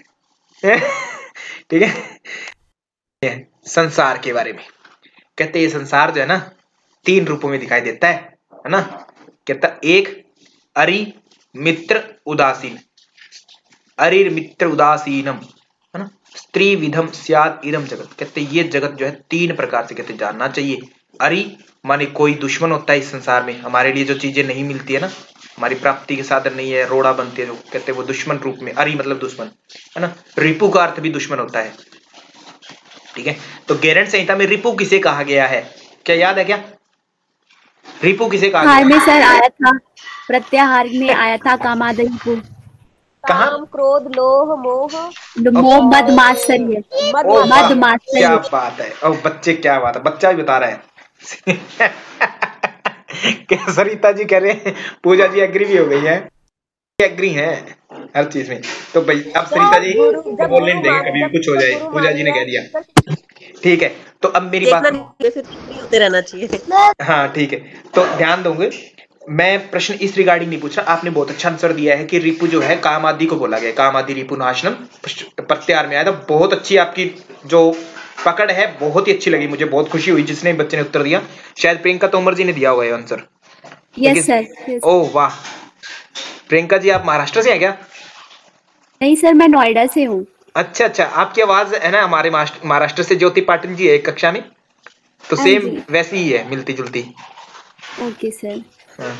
ठीक है। संसार के बारे में कहते हैं, ये संसार जो है ना तीन रूपों में दिखाई देता है, है ना? कहता एक अरि मित्र उदासीन, अरिर मित्र उदासीनम, है ना? स्त्री विधम स्याद इदम जगत। कहते ये जगत जो है तीन प्रकार से कहते जानना चाहिए। अरि माने कोई दुश्मन होता है इस संसार में, हमारे लिए जो चीजें नहीं मिलती है ना, हमारी प्राप्ति के साधन नहीं है, रोड़ा बनती है जो, कहते हैं वो दुश्मन रूप में, अरि मतलब दुश्मन, है ना? रिपु का अर्थ भी दुश्मन होता है, ठीक है? तो गेरंट संहिता में रिपु किसे कहा गया है, क्या याद है क्या? रिपु किसे कहा हार गया? में सर आया था, प्रत्याहार में आया था कामादि रिपु। कहाँ? काम क्रोध लोभ मोह मोह मद मात्सर्य, मद ओ वाह, मद क्या मात्सर्य। बात है। ओ बच्चे, क्या बात है, बच्चा भी बता रहा है। क्या सरिता जी कह रहे हैं, पूजा जी एग्री भी हो गई है, एग्री है हर चीज में। तो भाई अब सरिता जी गुरु को जब बोलने गुरु नहीं देंगे, मान कभी भी जब कुछ हो जाए, गुरु पूजा मान जी ने लिया कह दिया, तो ठीक है? तो अब मेरी बात, देखना नहीं, फिर फ्री होते रहना चाहिए। हाँ ठीक है, तो ध्यान दोगे। मैं प्रश्न इस रिगार्डिंग नहीं पूछ रहा, आपने बहुत अच्छा आंसर दिया है कि रिपु जो है काम आदि को बोला गया, काम आदि रिपु नाशनम प्रत्याहार में आया था। बहुत अच्छी आपकी जो पकड़ है, बहुत ही अच्छी लगी मुझे, बहुत खुशी हुई जिसने बच्चे ने उत्तर दिया। शायद प्रियंका तोमर जी ने दिया होगा ये आंसर। Yes sir. ओह वाह, प्रियंका जी आप महाराष्ट्र से हैं क्या? नहीं सर, मैं नोएडा से हूँ। अच्छा अच्छा, आपकी आवाज है ना हमारे महाराष्ट्र से ज्योति पाटिल जी है एक कक्षा में, तो हाँ सेम जी। वैसी ही है, मिलती जुलती। Okay sir. हाँ।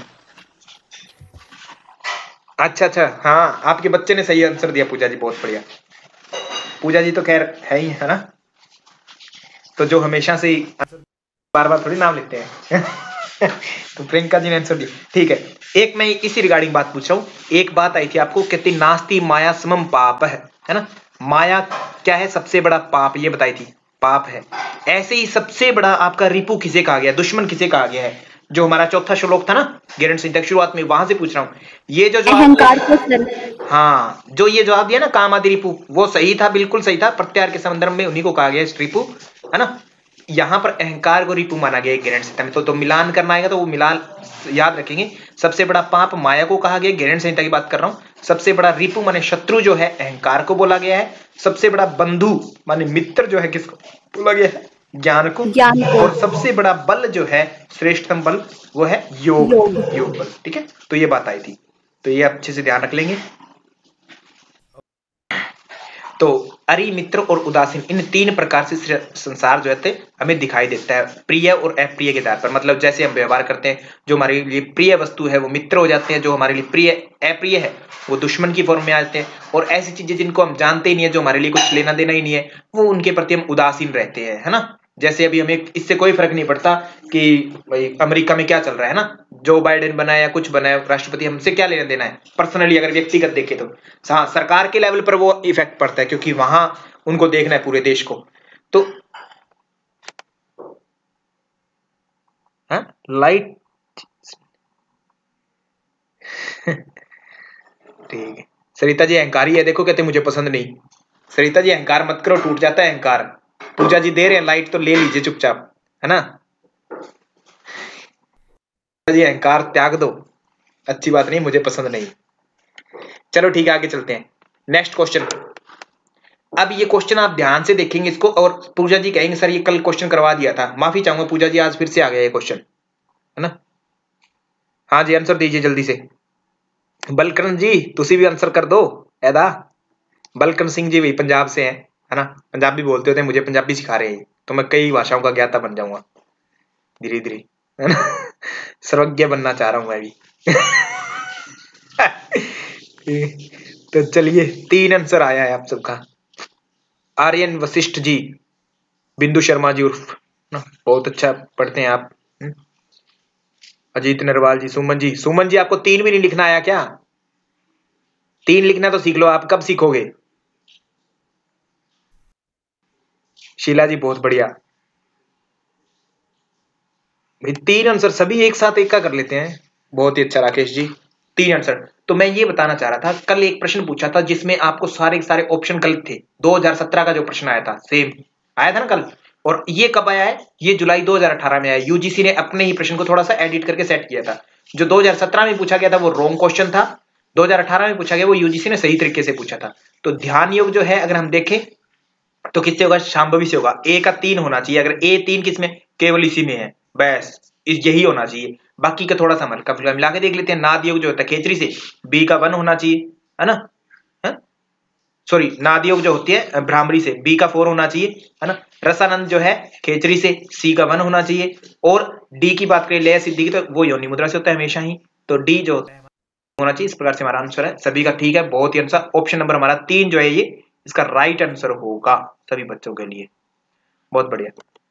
अच्छा अच्छा, हाँ आपके बच्चे ने सही आंसर दिया पूजा जी, बहुत बढ़िया। पूजा जी तो खैर है ही, है ना? तो जो हमेशा से बार बार थोड़ी नाम लेते हैं। तो प्रियंका जी ने आंसर दिया, ठीक है। एक मैं इसी रिगार्डिंग बात पूछ रहा हूँ। एक बात आई थी आपको, कहती नास्ति माया समम पाप है, है ना? माया क्या है? सबसे बड़ा पाप, ये बताई थी, पाप है। ऐसे ही सबसे बड़ा आपका रिपु किसे कहा गया, दुश्मन किसे कहा गया है? जो हमारा चौथा श्लोक था ना गेरंट संहिता शुरुआत में, वहां से पूछ रहा हूँ। ये जो जवाब, अहंकार को सर। हाँ जो ये जवाब दिया ना काम आदि रिपु, वो सही था, बिल्कुल सही था। प्रत्याहार के संदर्भ में उन्हीं को कहा गया रिपु, है ना? यहाँ पर अहंकार को रिपु माना गया गेरंट संहिता में। तो, तो मिलान करना आएगा तो वो मिलान याद रखेंगे। सबसे बड़ा पाप माया को कहा गया, गेरंट संहिता की बात कर रहा हूँ। सबसे बड़ा रिपु माने शत्रु जो है अहंकार को बोला गया है। सबसे बड़ा बंधु माने मित्र जो है किसको बोला गया है? ज्ञान को। ज्ञान को। और सबसे बड़ा बल जो है, श्रेष्ठतम बल, वो है योग, योग। योग बल, ठीक है? तो ये बात आई थी, तो ये अच्छे से ध्यान रख लेंगे। तो अरि मित्र और उदासीन, इन तीन प्रकार से संसार जो है हमें दिखाई देता है, प्रिय और अप्रिय के आधार पर। मतलब जैसे हम व्यवहार करते हैं, जो हमारे लिए प्रिय वस्तु है वो मित्र हो जाते हैं, जो हमारे लिए प्रिय अप्रिय है वो दुश्मन की फॉर्म में आ जाते हैं। और ऐसी चीजें जिनको हम जानते ही नहीं है, जो हमारे लिए कुछ लेना देना ही नहीं है, वो उनके प्रति हम उदासीन रहते हैं, है ना? जैसे अभी हमें इससे कोई फर्क नहीं पड़ता कि भाई अमेरिका में क्या चल रहा है ना, जो बाइडेन बना है या कुछ बना है राष्ट्रपति, हमसे क्या लेना देना है पर्सनली, अगर व्यक्तिगत देखे तो। हाँ सरकार के लेवल पर वो इफेक्ट पड़ता है, क्योंकि वहां उनको देखना है पूरे देश को। तो हाँ लाइट ठीक है। सरिता जी अहंकारी है, देखो कहते मुझे पसंद नहीं। सरिता जी अहंकार मत करो, टूट जाता है अहंकार। पूजा जी दे रहे हैं लाइट, तो ले लीजिए चुपचाप, है ना? जी अहंकार त्याग दो, अच्छी बात नहीं, मुझे पसंद नहीं। चलो ठीक है, आगे चलते हैं नेक्स्ट क्वेश्चन। अब ये क्वेश्चन आप ध्यान से देखेंगे इसको, और पूजा जी कहेंगे सर ये कल क्वेश्चन करवा दिया था। माफी चाहूंगा पूजा जी, आज फिर से आ गया ये क्वेश्चन, है ना? हाँ जी आंसर दीजिए जल्दी से। बलकरण जी तुसी भी आंसर कर दो। ऐदा बलकरण सिंह जी भी पंजाब से हैं, है ना? पंजाबी बोलते होते हैं, मुझे पंजाबी सिखा रहे हैं, तो मैं कई भाषाओं का ज्ञाता बन जाऊंगा धीरे धीरे, है ना? सर्वज्ञ बनना चाह रहा हूं मैं भी। तो चलिए तीन आंसर आया है आप सबका। आर्यन वशिष्ठ जी, बिंदु शर्मा जी उर्फ ना, बहुत अच्छा पढ़ते हैं आप। अजीत नरवाल जी, सुमन जी, सुमन जी आपको तीन भी नहीं लिखना आया क्या? तीन लिखना तो सीख लो, आप कब सीखोगे? शीला जी बहुत बढ़िया, भाई तीन आंसर सभी एक साथ एक का कर लेते हैं, बहुत ही अच्छा राकेश जी, तीन आंसर। तो मैं ये बताना चाह रहा था, कल एक प्रश्न पूछा था जिसमें आपको सारे के सारे ऑप्शन गलत थे। दो हज़ार सत्रह का जो प्रश्न आया था सेम आया था ना कल, और ये कब आया है? ये जुलाई दो हज़ार अठारह में आया। यूजीसी ने अपने ही प्रश्न को थोड़ा सा एडिट करके सेट किया था। जो दो हज़ार सत्रह में पूछा गया था वो रॉन्ग क्वेश्चन था, दो हज़ार अठारह में पूछा गया, वो यूजीसी ने सही तरीके से पूछा था। तो ध्यान योग जो है अगर हम देखें तो किससे होगा, शांभवी से होगा। ए का तीन होना चाहिए, अगर ए तीन किसमें, केवल इसी में है, बस इस यही होना चाहिए। बाकी का थोड़ा सा हल्का फुल्का मिला के देख लेते हैं। नाद योग जो होता है खेचरी से, बी का वन होना चाहिए, है ना, सॉरी नाद योग जो होती है भ्रामरी से, बी का फोर होना चाहिए, है ना। रसानंद जो है खेचरी से, सी का वन होना चाहिए। और डी की बात करें लय सिद्धि की, तो वो योनि मुद्रा से होता है हमेशा ही, तो डी जो होता है होना चाहिए। इस प्रकार से हमारा आंसर है सभी का ठीक है, बहुत ही आंसर। ऑप्शन नंबर हमारा तीन जो है ये इसका राइट आंसर होगा सभी बच्चों के लिए, बहुत बढ़िया।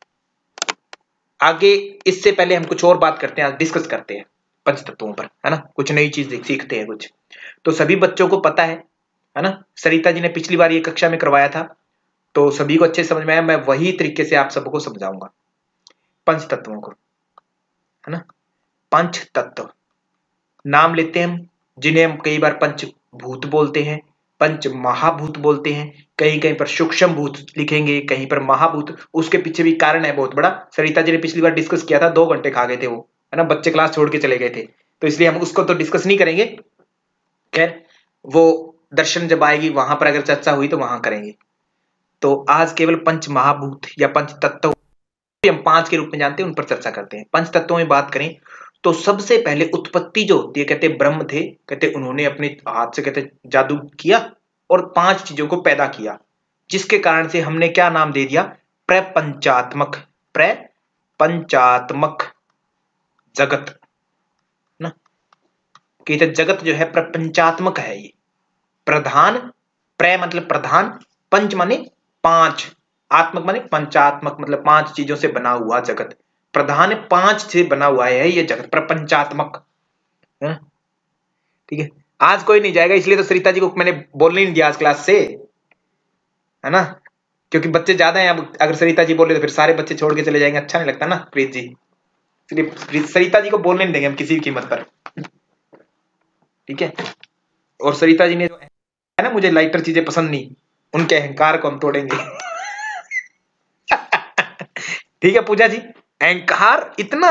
आगे इससे पहले हम कुछ और बात करते हैं, आज डिस्कस करते हैं पंच तत्वों पर, है ना, कुछ नई चीज सीखते हैं कुछ। तो सभी बच्चों को पता है है ना, सरिता जी ने पिछली बार ये कक्षा में करवाया था, तो सभी को अच्छे समझ में आया। मैं वही तरीके से आप सबको समझाऊंगा पंच तत्वों को, है ना। पंच तत्व नाम लेते हैं हम, जिन्हें हम कई बार पंच भूत बोलते हैं, पंच महाभूत बोलते हैं, कहीं कहीं पर सूक्ष्म भूत लिखेंगे, कहीं पर महाभूत। उसके पीछे भी कारण है बहुत बड़ा, सरिता जी ने पिछली बार डिस्कस किया था, दो घंटे खा गए थे वो, है ना, बच्चे क्लास छोड़ के चले गए थे, तो इसलिए हम उसको तो डिस्कस नहीं करेंगे। खैर वो दर्शन जब आएगी वहां पर अगर चर्चा हुई तो वहां करेंगे। तो आज केवल पंच महाभूत या पंच तत्व हम पांच के रूप में जानते हैं उन पर चर्चा करते हैं। पंच तत्वों में बात करें तो सबसे पहले उत्पत्ति जो होती है, कहते ब्रह्म थे, कहते उन्होंने अपने हाथ से कहते जादू किया और पांच चीजों को पैदा किया, जिसके कारण से हमने क्या नाम दे दिया, प्रपंचात्मक, प्रपंचात्मक जगत ना। कहते जगत जो है प्रपंचात्मक है, ये प्रधान, प्र मतलब प्रधान, पंच माने पांच, आत्मक माने पंचात्मक मतलब पांच चीजों से बना हुआ जगत, प्रधान पांच से बना हुआ है ये जगत प्रपंचात्मक, ठीक है। आज कोई नहीं जाएगा, इसलिए तो सरिता जी को मैंने बोलने नहीं दिया आज क्लास से, है ना, क्योंकि बच्चे ज्यादा हैं। अब अगर सरिता जी बोले तो फिर सारे बच्चे छोड़ के चले जाएंगे, अच्छा नहीं लगता ना प्रीत जी, इसलिए सरिता जी को बोलने नहीं देंगे हम किसी भी कीमत पर, ठीक है। और सरिता जी ने जो है ना, मुझे लाइटर चीजें पसंद नहीं, उनके अहंकार को हम तोड़ेंगे ठीक है पूजा जी, अहंकार इतना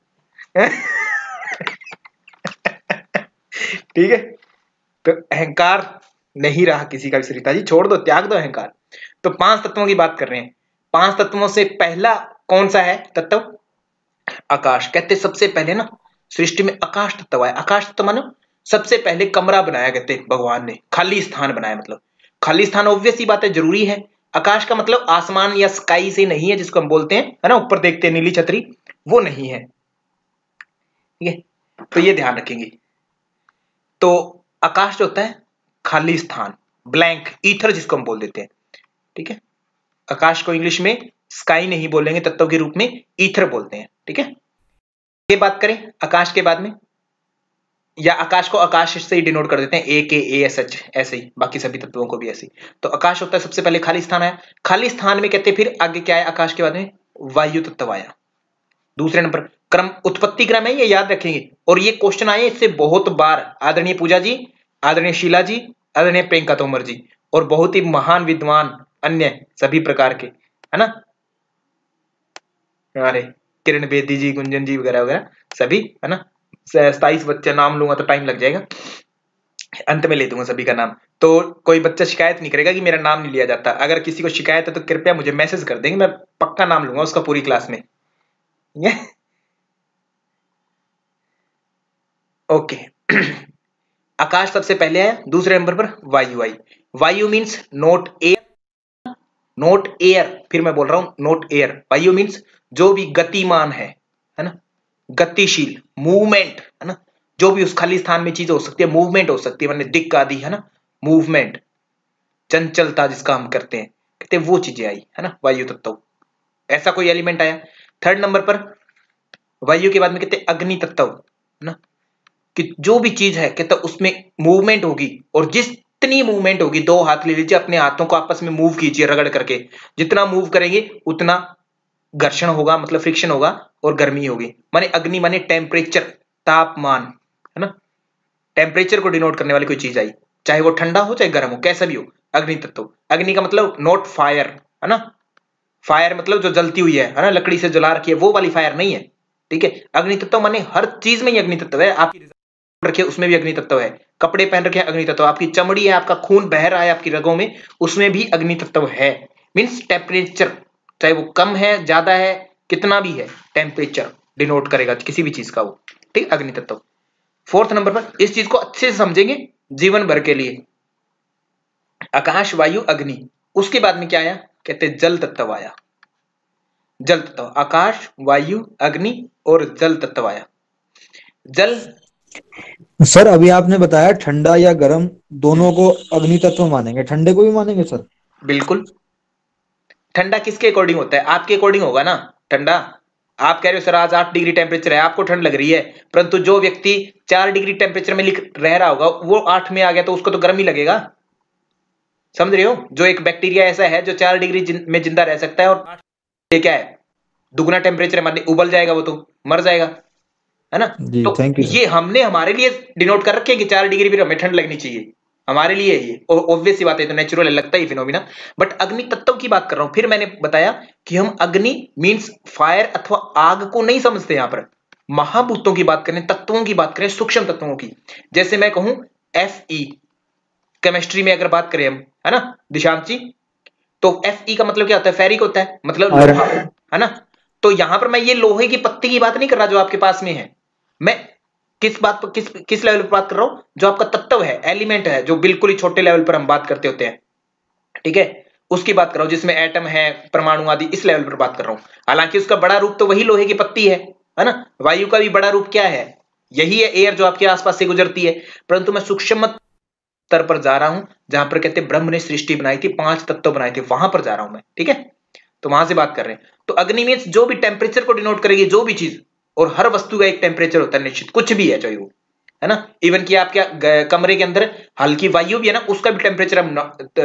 ठीक है, तो अहंकार नहीं रहा किसी का भी सरिता जी, छोड़ दो, त्याग दो अहंकार। तो पांच तत्वों की बात कर रहे हैं। पांच तत्वों से पहला कौन सा है तत्व, आकाश। कहते सबसे पहले ना सृष्टि में आकाश तत्व है। आकाश तत्व मानो सबसे पहले कमरा बनाया, कहते भगवान ने खाली स्थान बनाया, मतलब खाली स्थान ऑब्वियस ही बात है, जरूरी है। आकाश का मतलब आसमान या स्काई से नहीं है, जिसको हम बोलते हैं, है ना, ऊपर देखते हैं नीली छतरी, वो नहीं है, ठीक है, तो ये ध्यान रखेंगे। तो आकाश जो होता है खाली स्थान, ब्लैंक, ईथर जिसको हम बोल देते हैं, ठीक है। आकाश को इंग्लिश में स्काई नहीं बोलेंगे तत्व के रूप में, ईथर बोलते हैं, ठीक है। ये बात करें आकाश के बाद में, या आकाश को आकाश से ही डिनोट कर देते हैं, ए के ए एस एच, ऐसे ही बाकी सभी तत्वों को भी ऐसे ही। तो आकाश होता है सबसे पहले खाली स्थान है, खाली स्थान में कहते हैं फिर आगे क्या है, आकाश के बाद में वायु तत्व आया दूसरे नंबर। क्रम उत्पत्ति क्रम है, ये याद रखेंगे, और ये क्वेश्चन आए इससे बहुत बार, आदरणीय पूजा जी, आदरणीय शीला जी, आदरणीय प्रियंका तोमर जी, और बहुत ही महान विद्वान अन्य सभी प्रकार के, है ना, अरे किरण बेदी जी, गुंजन जी वगैरह वगैरह सभी, है ना। सताइस बच्चे नाम लूंगा तो टाइम लग जाएगा, अंत में ले दूंगा सभी का नाम, तो कोई बच्चा शिकायत नहीं करेगा कि मेरा नाम नहीं लिया जाता। अगर किसी को शिकायत है तो कृपया मुझे मैसेज कर देंगे, मैं पक्का नाम लूंगा उसका पूरी क्लास में, ओके आकाश सबसे पहले है, दूसरे नंबर पर वायु आई। वायु means note air, note air, फिर मैं बोल रहा हूं नोट एयर। वायु मीन्स जो भी गतिमान है, है ना, गतिशील, मूवमेंट, है ना, जो भी उस खाली स्थान में चीज हो सकती है, मूवमेंट हो सकती है, मैंने दिक्क आदि, है ना, मूवमेंट, चंचलता जिसका हम करते हैं, कहते हैं वो चीजें आई, है ना, वायु तत्व, ऐसा कोई एलिमेंट आया। थर्ड नंबर पर वायु के बाद में कहते हैं अग्नि तत्व, है ना, कि जो भी चीज है कहते उसमें मूवमेंट होगी, और जितनी मूवमेंट होगी, दो हाथ ले लीजिए, अपने हाथों को आपस में मूव कीजिए रगड़ करके, जितना मूव करेंगे उतना घर्षण होगा, मतलब फ्रिक्शन होगा, और गर्मी होगी। माने अग्नि माने टेम्परेचर, तापमान, है ना, टेम्परेचर को डिनोट करने वाली कोई चीज आई, चाहे वो ठंडा हो चाहे गर्म हो, कैसा भी हो, अग्नि तत्व। अग्नि का मतलब नॉट फायर, है ना, फायर मतलब जो जलती हुई है, है ना, लकड़ी से जला रखी है, वो वाली फायर नहीं है, ठीक है। अग्नि तत्व माने हर चीज में ही अग्नि तत्व है, आपकी रखे उसमें भी अग्नि तत्व है, कपड़े पहन रखे अग्नि तत्व, आपकी चमड़ी है, आपका खून बह रहा है आपकी रगों में, उसमें भी अग्नि तत्व है। मीन्स टेम्परेचर, चाहे वो कम है ज्यादा है कितना भी है, टेम्परेचर डिनोट करेगा किसी भी चीज का वो, ठीक, अग्नि तत्व। फोर्थ नंबर पर इस चीज को अच्छे से समझेंगे जीवन भर के लिए, आकाश वायु अग्नि, उसके बाद में क्या आया, कहते जल तत्व आया, जल तत्व, आकाश वायु अग्नि और जल तत्व आया। जल सर अभी आपने बताया ठंडा या गर्म दोनों को अग्नि तत्व मानेंगे, ठंडे को भी मानेंगे सर? बिल्कुल। ठंडा किसके अकॉर्डिंग होता है, आपके अकॉर्डिंग होगा ना ठंडा। आप कह रहे हो सर आज आठ डिग्री टेम्परेचर है, आपको ठंड लग रही है, परंतु जो व्यक्ति चार डिग्री टेम्परेचर में लिख रह रहा होगा वो आठ में आ गया तो उसको तो गर्म ही लगेगा, समझ रहे हो। जो एक बैक्टीरिया ऐसा है जो चार डिग्री जिन, में जिंदा रह सकता है और ये क्या है दुगना टेम्परेचर है, उबल जाएगा वो तो मर जाएगा, है ना। जी, तो थैंक यू सर। ये हमने हमारे लिए डिनोट कर रखे हैं कि चार डिग्री भी हमें ठंड लगनी चाहिए, हमारे लिए ये ऑब्वियस सी बात है, तो नेचुरल लगता ही फिनोमिना। बट अग्नि तत्व की बात कर रहा हूं, फिर मैंने बताया कि हम अग्नि मींस फायर अथवा आग को नहीं समझते, यहां पर महाभूतों की बात करें, तत्वों की बात करें, सूक्ष्म तत्वों की। जैसे मैं कहूं एफ ई, केमिस्ट्री में अगर बात करें हम, है ना दिशांत जी, तो एफ ई का मतलब क्या होता है, फेरिक होता है, मतलब लोहा, है ना। तो यहां पर मैं ये लोहे की पत्ती की बात नहीं कर रहा जो आपके पास में है, मैं किस बात पर किस किस लेवल पर बात कर रहा हूं, जो आपका तत्व है, एलिमेंट है, जो बिल्कुल ही छोटे लेवल पर हम बात करते होते हैं, ठीक है, उसकी बात कर रहा हूं, जिसमें एटम है, परमाणु आदि, इस लेवल पर बात कर रहा हूं। हालांकि उसका बड़ा रूप तो वही लोहे की पत्ती है, है ना। वायु का भी बड़ा रूप क्या है, यही है, एयर जो आपके आसपास से गुजरती है, परंतु मैं सूक्ष्म स्तर पर जा रहा हूं, जहां पर कहते ब्रह्म ने सृष्टि बनाई थी, पांच तत्व बनाए थे, वहां पर जा रहा हूं मैं, ठीक है, तो वहां से बात कर रहे हैं। तो अग्नि मींस जो भी टेम्परेचर को डिनोट करेगी, जो भी चीज, और हर वस्तु का एक टेम्परेचर होता है निश्चित, कुछ भी है चाहे वो, है ना। इवन कि आप क्या कमरे के अंदर हल्की वायु भी है ना, उसका भी टेम्परेचर हम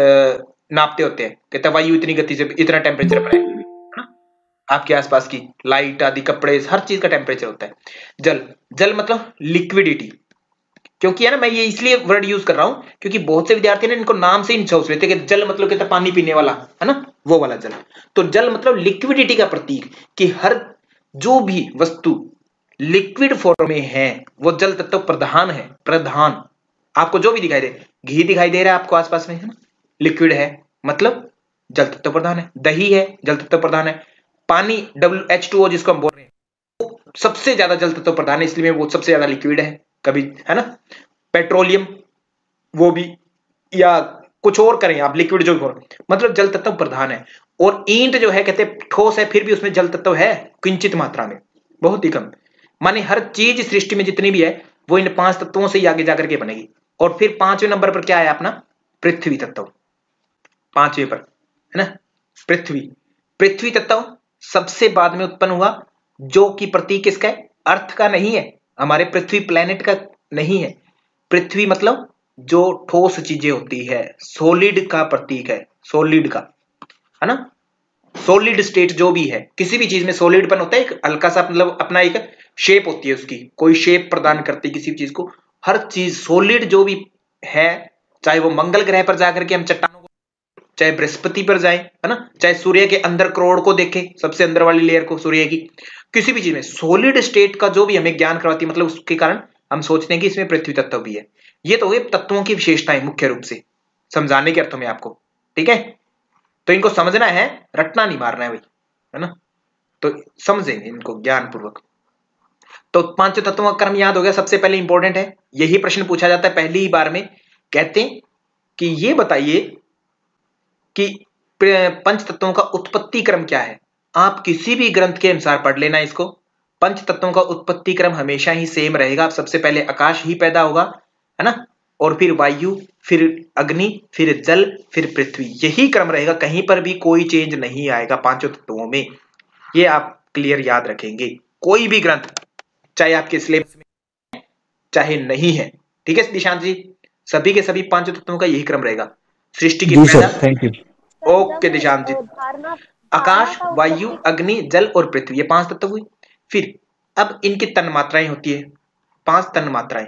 नापते होते हैं, कहते हैं वायु इतनी गति से इतना टेम्परेचर पर है ना। आपके आसपास की लाइट आदि, कपड़े, हर चीज का टेम्परेचर होता है। जल, जल मतलब लिक्विडिटी, क्योंकि है ना मैं ये इसलिए वर्ड यूज कर रहा हूं क्योंकि बहुत से विद्यार्थी ने इनको नाम से ही सोच लेते कि जल मतलब कहता पानी पीने वाला, है ना, वो वाला जल। तो जल मतलब लिक्विडिटी का प्रतीक, कि हर जो भी वस्तु लिक्विड फॉर्म में है वो जल तत्व प्रधान है, प्रधान। आपको जो भी दिखाई दे, घी दिखाई दे रहा है आपको आसपास में, है ना, लिक्विड है, मतलब जल तत्व प्रधान है। दही है, जल तत्व प्रधान है। पानी डब्ल्यू एच टू ओ जिसको हम बोल रहे हैं, वो सबसे ज्यादा जल तत्व प्रधान है, इसलिए वो सबसे ज्यादा लिक्विड है कभी, है ना। पेट्रोलियम वो भी, या कुछ और करें आप, लिक्विड जो मतलब जल तत्व प्रधान है। और ईंट जो है कहते ठोस है, फिर भी उसमें जल तत्व है किंचित मात्रा में, बहुत ही कम। माने हर चीज सृष्टि में जितनी भी है वो इन पांच तत्वों से ही आगे जाकर के बनेगी। और फिर पांचवें नंबर पर क्या है अपना, पृथ्वी तत्व, पांचवें पर, है ना, पृथ्वी। पृथ्वी तत्व सबसे बाद में उत्पन्न हुआ, जो कि प्रतीक किसका है, अर्थ का नहीं है, हमारे पृथ्वी प्लेनेट का नहीं है। पृथ्वी मतलब जो ठोस चीजें होती है, सॉलिड का प्रतीक है, सॉलिड का, है ना। सॉलिड स्टेट जो भी है, किसी भी चीज में सॉलिडपन होता है, एक हल्का सा मतलब अपना एक शेप होती है उसकी, कोई शेप प्रदान करती है किसी भी चीज को। हर चीज सॉलिड जो भी है, चाहे वो मंगल ग्रह पर जाकर के हम चट्टानों को, चाहे बृहस्पति पर जाए, है ना, चाहे सूर्य के अंदर करोड़ को देखें, सबसे अंदर वाली लेयर को सूर्य की, किसी भी चीज में सॉलिड स्टेट का जो भी हमें ज्ञान करवाती है, मतलब उसके कारण हम सोचते हैं कि इसमें पृथ्वी तत्व भी है। ये तो हुए तत्वों की विशेषताएं मुख्य रूप से समझाने के अर्थों में आपको, ठीक है। तो इनको समझना है, रटना नहीं मारना है भाई, है ना, तो समझेंगे इनको ज्ञान पूर्वक। तो पांच तत्वों का क्रम याद हो गया, सबसे पहले इंपॉर्टेंट है, यही प्रश्न पूछा जाता है पहली ही बार में। कहते हैं कि ये बताइए कि पंच तत्वों का उत्पत्ति क्रम क्या है। आप किसी भी ग्रंथ के अनुसार पढ़ लेना इसको, पंच तत्वों का उत्पत्ति क्रम हमेशा ही सेम रहेगा। सबसे पहले आकाश ही पैदा होगा, है ना, और फिर वायु, फिर अग्नि, फिर जल, फिर पृथ्वी, यही क्रम रहेगा, कहीं पर भी कोई चेंज नहीं आएगा पांचों तत्वों में। ये आप क्लियर याद रखेंगे, कोई भी ग्रंथ चाहे आपके सिलेबस में चाहे नहीं है, ठीक है दिशांत जी, सभी के सभी पांचों तत्वों का यही क्रम रहेगा। सृष्टि की पैदा, thank you. Okay Dishant ji, आकाश, वायु, अग्नि, जल और पृथ्वी, ये पांच तत्व हुई। फिर अब इनकी तन मात्राएं होती है, पांच तन मात्राएं।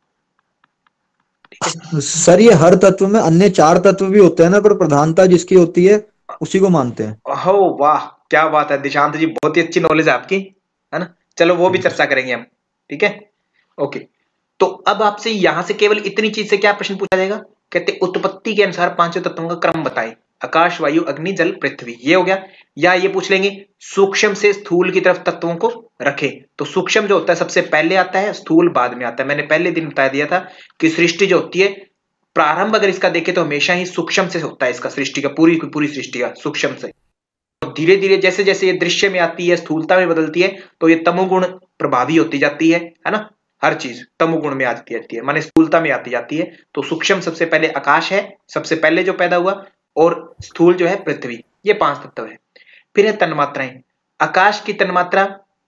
सर ये हर तत्व में अन्य चार तत्व भी होते हैं ना, पर प्रधानता जिसकी होती है उसी को मानते हैं। हो वाह, क्या बात है दिशांत जी, बहुत ही अच्छी नॉलेज है आपकी, है ना। चलो वो भी चर्चा करेंगे हम, ठीक है, ओके। तो अब आपसे यहां से केवल इतनी चीज से क्या प्रश्न पूछा जाएगा, कहते उत्पत्ति के अनुसार पांचों तत्वों का क्रम बताएं, आकाश वायु अग्नि जल पृथ्वी, ये हो गया। या ये पूछ लेंगे सूक्ष्म से स्थूल की तरफ तत्वों को रखें, तो सूक्ष्म जो होता है सबसे पहले आता है, स्थूल बाद में आता है। मैंने पहले दिन बता दिया था कि सृष्टि जो होती है, प्रारंभ अगर इसका देखें तो हमेशा ही सूक्ष्म से होता है, इसका सृष्टि का, पूरी की पूरी सृष्टि का सूक्ष्म से। धीरे धीरे जैसे जैसे ये दृश्य में आती है, स्थूलता में बदलती है, तो ये तमोगुण प्रभावी होती जाती है है ना, हर चीज तमोगुण में आती जाती है, माने स्थूलता में आती जाती है। तो सूक्ष्म सबसे पहले आकाश है, सबसे पहले जो पैदा हुआ, और स्थूल जो है पृथ्वी, ये पांच तत्व है। फिर है तन्मात्राएं। आकाश की तन्मात्रा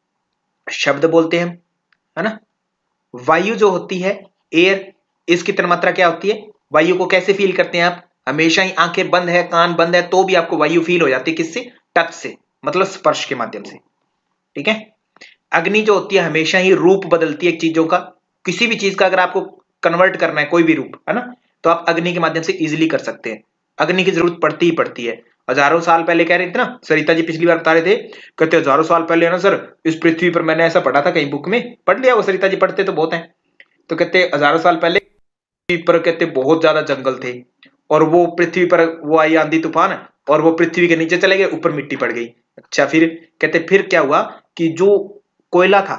शब्द बोलते हैं, है ना। वायु जो होती है एयर, इसकी तन्मात्रा क्या होती है, वायु को कैसे फील करते हैं आप, हमेशा ही आंखें बंद है, कान बंद है, तो भी आपको वायु फील हो जाती है, किससे, टच से, मतलब स्पर्श के माध्यम से, ठीक है। अग्नि जो होती है हमेशा ही रूप बदलती है चीजों का, किसी भी चीज का अगर आपको कन्वर्ट करना है, कोई भी रूप, है ना, तो आप अग्नि के माध्यम से इजीली कर सकते हैं। अग्नि की जरूरत पड़ती ही पड़ती है। हजारों साल पहले कह रहे थे ना, सरिता जी पिछली बार बता रहे थे, कहते हजारों साल पहले ना सर, इस पृथ्वी पर, मैंने ऐसा पढ़ा था कहीं बुक में, पढ़ लिया वो, सरिता जी पढ़ते तो बहुत है, तो कहते हजारों साल पहले पृथ्वी पर कहते बहुत ज्यादा जंगल थे, और वो पृथ्वी पर वो आई आंधी तूफान, और वो पृथ्वी के नीचे चले गए, ऊपर मिट्टी पड़ गई। अच्छा, फिर कहते फिर क्या हुआ कि जो कोयला था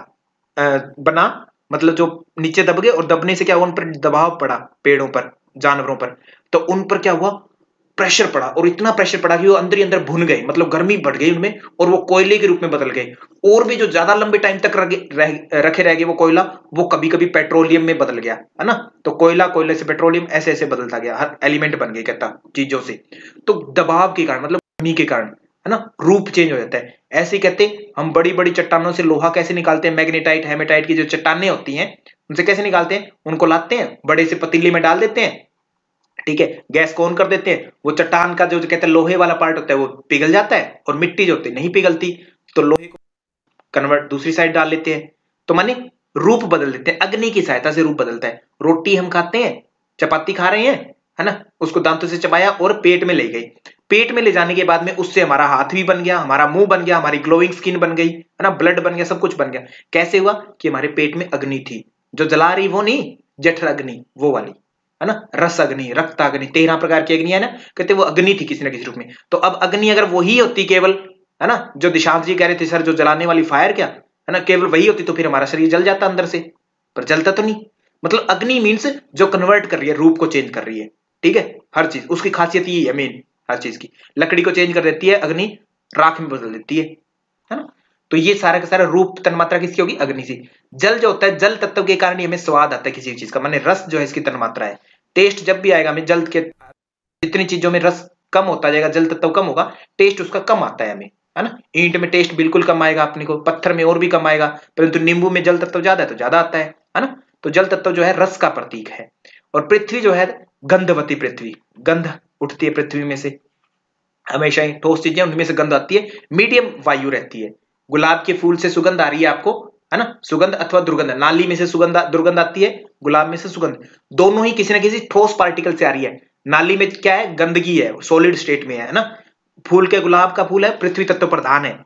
बना, मतलब जो नीचे दब गए, और दबने से क्या हुआ, उन पर दबाव पड़ा, पेड़ों पर, जानवरों पर, तो उन पर क्या हुआ, प्रेशर पड़ा, और इतना प्रेशर पड़ा कि वो अंदर ही अंदर भुन गए, मतलब गर्मी बढ़ गई उनमें, और वो कोयले के रूप में बदल गए। और भी जो ज्यादा लंबे टाइम तक रखे रह गए वो कोयला, वो कभी कभी पेट्रोलियम में बदल गया, है ना। तो कोयला, कोयले से पेट्रोलियम, ऐसे ऐसे बदलता गया, हर एलिमेंट बन गए कहता चीजों से। तो दबाव के कारण, मतलब गर्मी के कारण, है ना, रूप चेंज हो जाता है। ऐसे कहते हम बड़ी बड़ी चट्टानों से लोहा कैसे निकालते हैं, मैग्नेटाइट हेमेटाइट की जो चट्टानें होती हैं, उनसे कैसे निकालते हैं, उनको लाते हैं, बड़े से पतीले में डाल देते हैं, ठीक है, गैस को ऑन कर देते हैं, वो चट्टान का जो, जो कहते हैं लोहे वाला पार्ट होता है वो पिघल जाता है, और मिट्टी जो होती है नहीं पिघलती, तो लोहे को कन्वर्ट दूसरी साइड डाल लेते हैं, तो माने रूप बदल देते हैं, अग्नि की सहायता से रूप बदलता है। रोटी हम खाते हैं, चपाती खा रहे हैं, है ना, उसको दांतों से चबाया और पेट में ले गई, पेट में ले जाने के बाद में उससे हमारा हाथ भी बन गया, हमारा मुंह बन गया, हमारी ग्लोइंग स्किन बन गई, है ना, ब्लड बन गया, सब कुछ बन गया। कैसे हुआ कि हमारे पेट में अग्नि थी, जो जला रही वो नहीं, जठर अग्नि वो वाली, है ना, रस अग्नि, रक्त अग्नि, तेरह प्रकार की अग्नि है ना, कहते वो अग्नि थी किसी ना किसी रूप में। तो अब अग्नि अगर वही होती केवल, है ना, जो दिशांत जी कह रहे थे सर, जो जलाने वाली फायर, क्या है ना, केवल वही होती, तो फिर हमारा शरीर जल जाता अंदर से, पर जलता तो नहीं। मतलब अग्नि मीन्स जो कन्वर्ट कर रही है, रूप को चेंज कर रही है, ठीक है, हर चीज, उसकी खासियत यही है मेन, हर चीज की। लकड़ी को चेंज कर देती है अग्नि, राख में बदल देती है, है ना। तो ये सारा का सारा रूप तन्मात्रा किसकी होगी, अग्नि से। जल जो होता है, जल तत्व के कारण ही हमें स्वाद आता है किसी चीज का, माने रस जो है इसकी तन्मात्रा है। टेस्ट जब भी आएगा हमें, जल के जितनी चीजों में रस कम होता जाएगा, जल तत्व कम होगा, टेस्ट उसका कम आता है हमें, है ना। ईंट में टेस्ट बिल्कुल कम आएगा अपने को, पत्थर में और भी कम आएगा, परंतु नींबू में जल तत्व ज्यादा है तो ज्यादा आता है, है ना। तो जल तत्व जो है रस का प्रतीक है। और पृथ्वी जो है गंधवती पृथ्वी, गंध उठती है पृथ्वी में से, हमेशा ही ठोस चीजें उनमें से गंध आती है, मीडियम वायु रहती है। गुलाब के फूल से सुगंध आ रही है आपको, है ना, सुगंध अथवा दुर्गंध, नाली में से सुगंध दुर्गंध आती है, गुलाब में से सुगंध, दोनों ही किसी ना किसी ठोस पार्टिकल से आ रही है। नाली में क्या है, गंदगी है, सॉलिड स्टेट में है ना। फूल के, गुलाब का फूल है, पृथ्वी तत्व प्रधान है,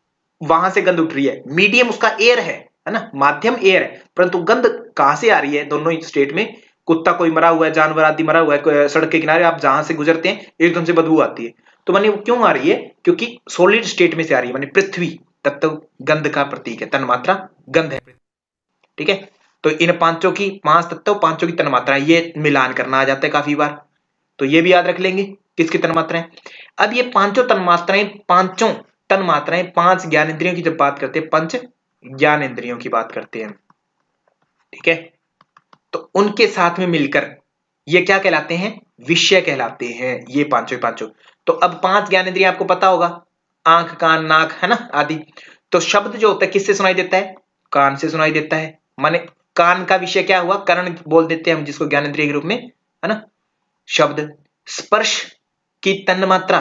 वहां से गंध उठ रही है। मीडियम उसका एयर है, है ना, माध्यम एयर है, परंतु गंध कहां से आ रही है, दोनों ही स्टेट में। कुत्ता कोई मरा हुआ है, जानवर आदि मरा हुआ है, सड़क के किनारे आप जहां से गुजरते हैं एकदम से बदबू आती है, तो माने वो क्यों आ रही है, क्योंकि सॉलिड स्टेट में से आ रही है, माने पृथ्वी तत्व गंध का प्रतीक है, तन्मात्रा गंध है, ठीक है। तो इन पांचों की, पांच तत्व, पांचों की तन्मात्रा, ये मिलान करना आ जाता है काफी बार, तो ये भी याद रख लेंगे किसकी तन्मात्राएं। अब ये पांचों तन्मात्राएं, पांचों तन्मात्राएं, पांच ज्ञानेंद्रियों की जब बात करते हैं, पंच ज्ञानेंद्रियों की बात करते हैं, ठीक है, तो उनके साथ में मिलकर ये क्या कहलाते हैं, विषय कहलाते हैं, ये पांचों पांचों। तो अब पांच ज्ञानेंद्रिय आपको पता होगा, आंख, कान, नाक, है ना, आदि। तो शब्द जो होता है किससे सुनाई देता है, कान से सुनाई देता है, माने कान का विषय क्या हुआ, कर्ण बोल देते हैं हम जिसको, ज्ञानेंद्रिय के रूप में, है ना, शब्द। स्पर्श की तन्मात्रा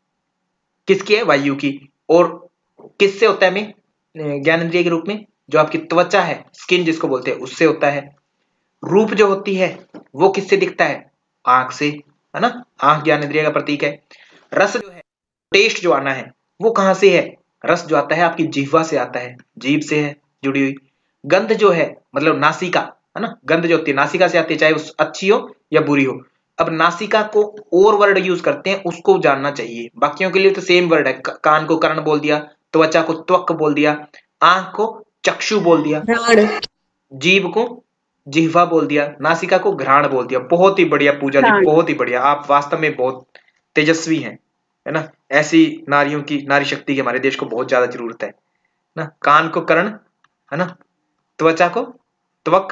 किसकी है, वायु की, और किससे होता है हमें ज्ञानेंद्रिय के रूप में, जो आपकी त्वचा है, स्किन जिसको बोलते हैं, उससे होता है। रूप जो होती है वो किससे दिखता है, आंख से, है ना, आंख ज्ञानेंद्रिय का प्रतीक है। रस जो है, टेस्ट जो आना है, वो कहां से है, रस जो आता है आपकी जिह्वा से आता है, जीभ से है जुड़ी हुई। गंध जो है, मतलब नासिका, है ना। गंध जो होती है नासिका से आती है, चाहे उस अच्छी हो या बुरी हो। अब नासिका को और वर्ड यूज करते हैं, उसको जानना चाहिए। बाकियों के लिए तो सेम वर्ड है, कान को कर्ण बोल दिया, त्वचा को त्वक बोल दिया, आंख को चक्षु बोल दिया, घ्राण, जीभ को जिह्वा बोल दिया, नासिका को घ्राण बोल दिया। बहुत ही बढ़िया पूजा जी, घ्राण। बहुत ही बढ़िया, आप वास्तव में बहुत तेजस्वी हैं, है ना। ऐसी नारियों की, नारी शक्ति की हमारे देश को बहुत ज्यादा जरूरत है ना। कान को कर्ण, है ना, त्वचा को त्वक,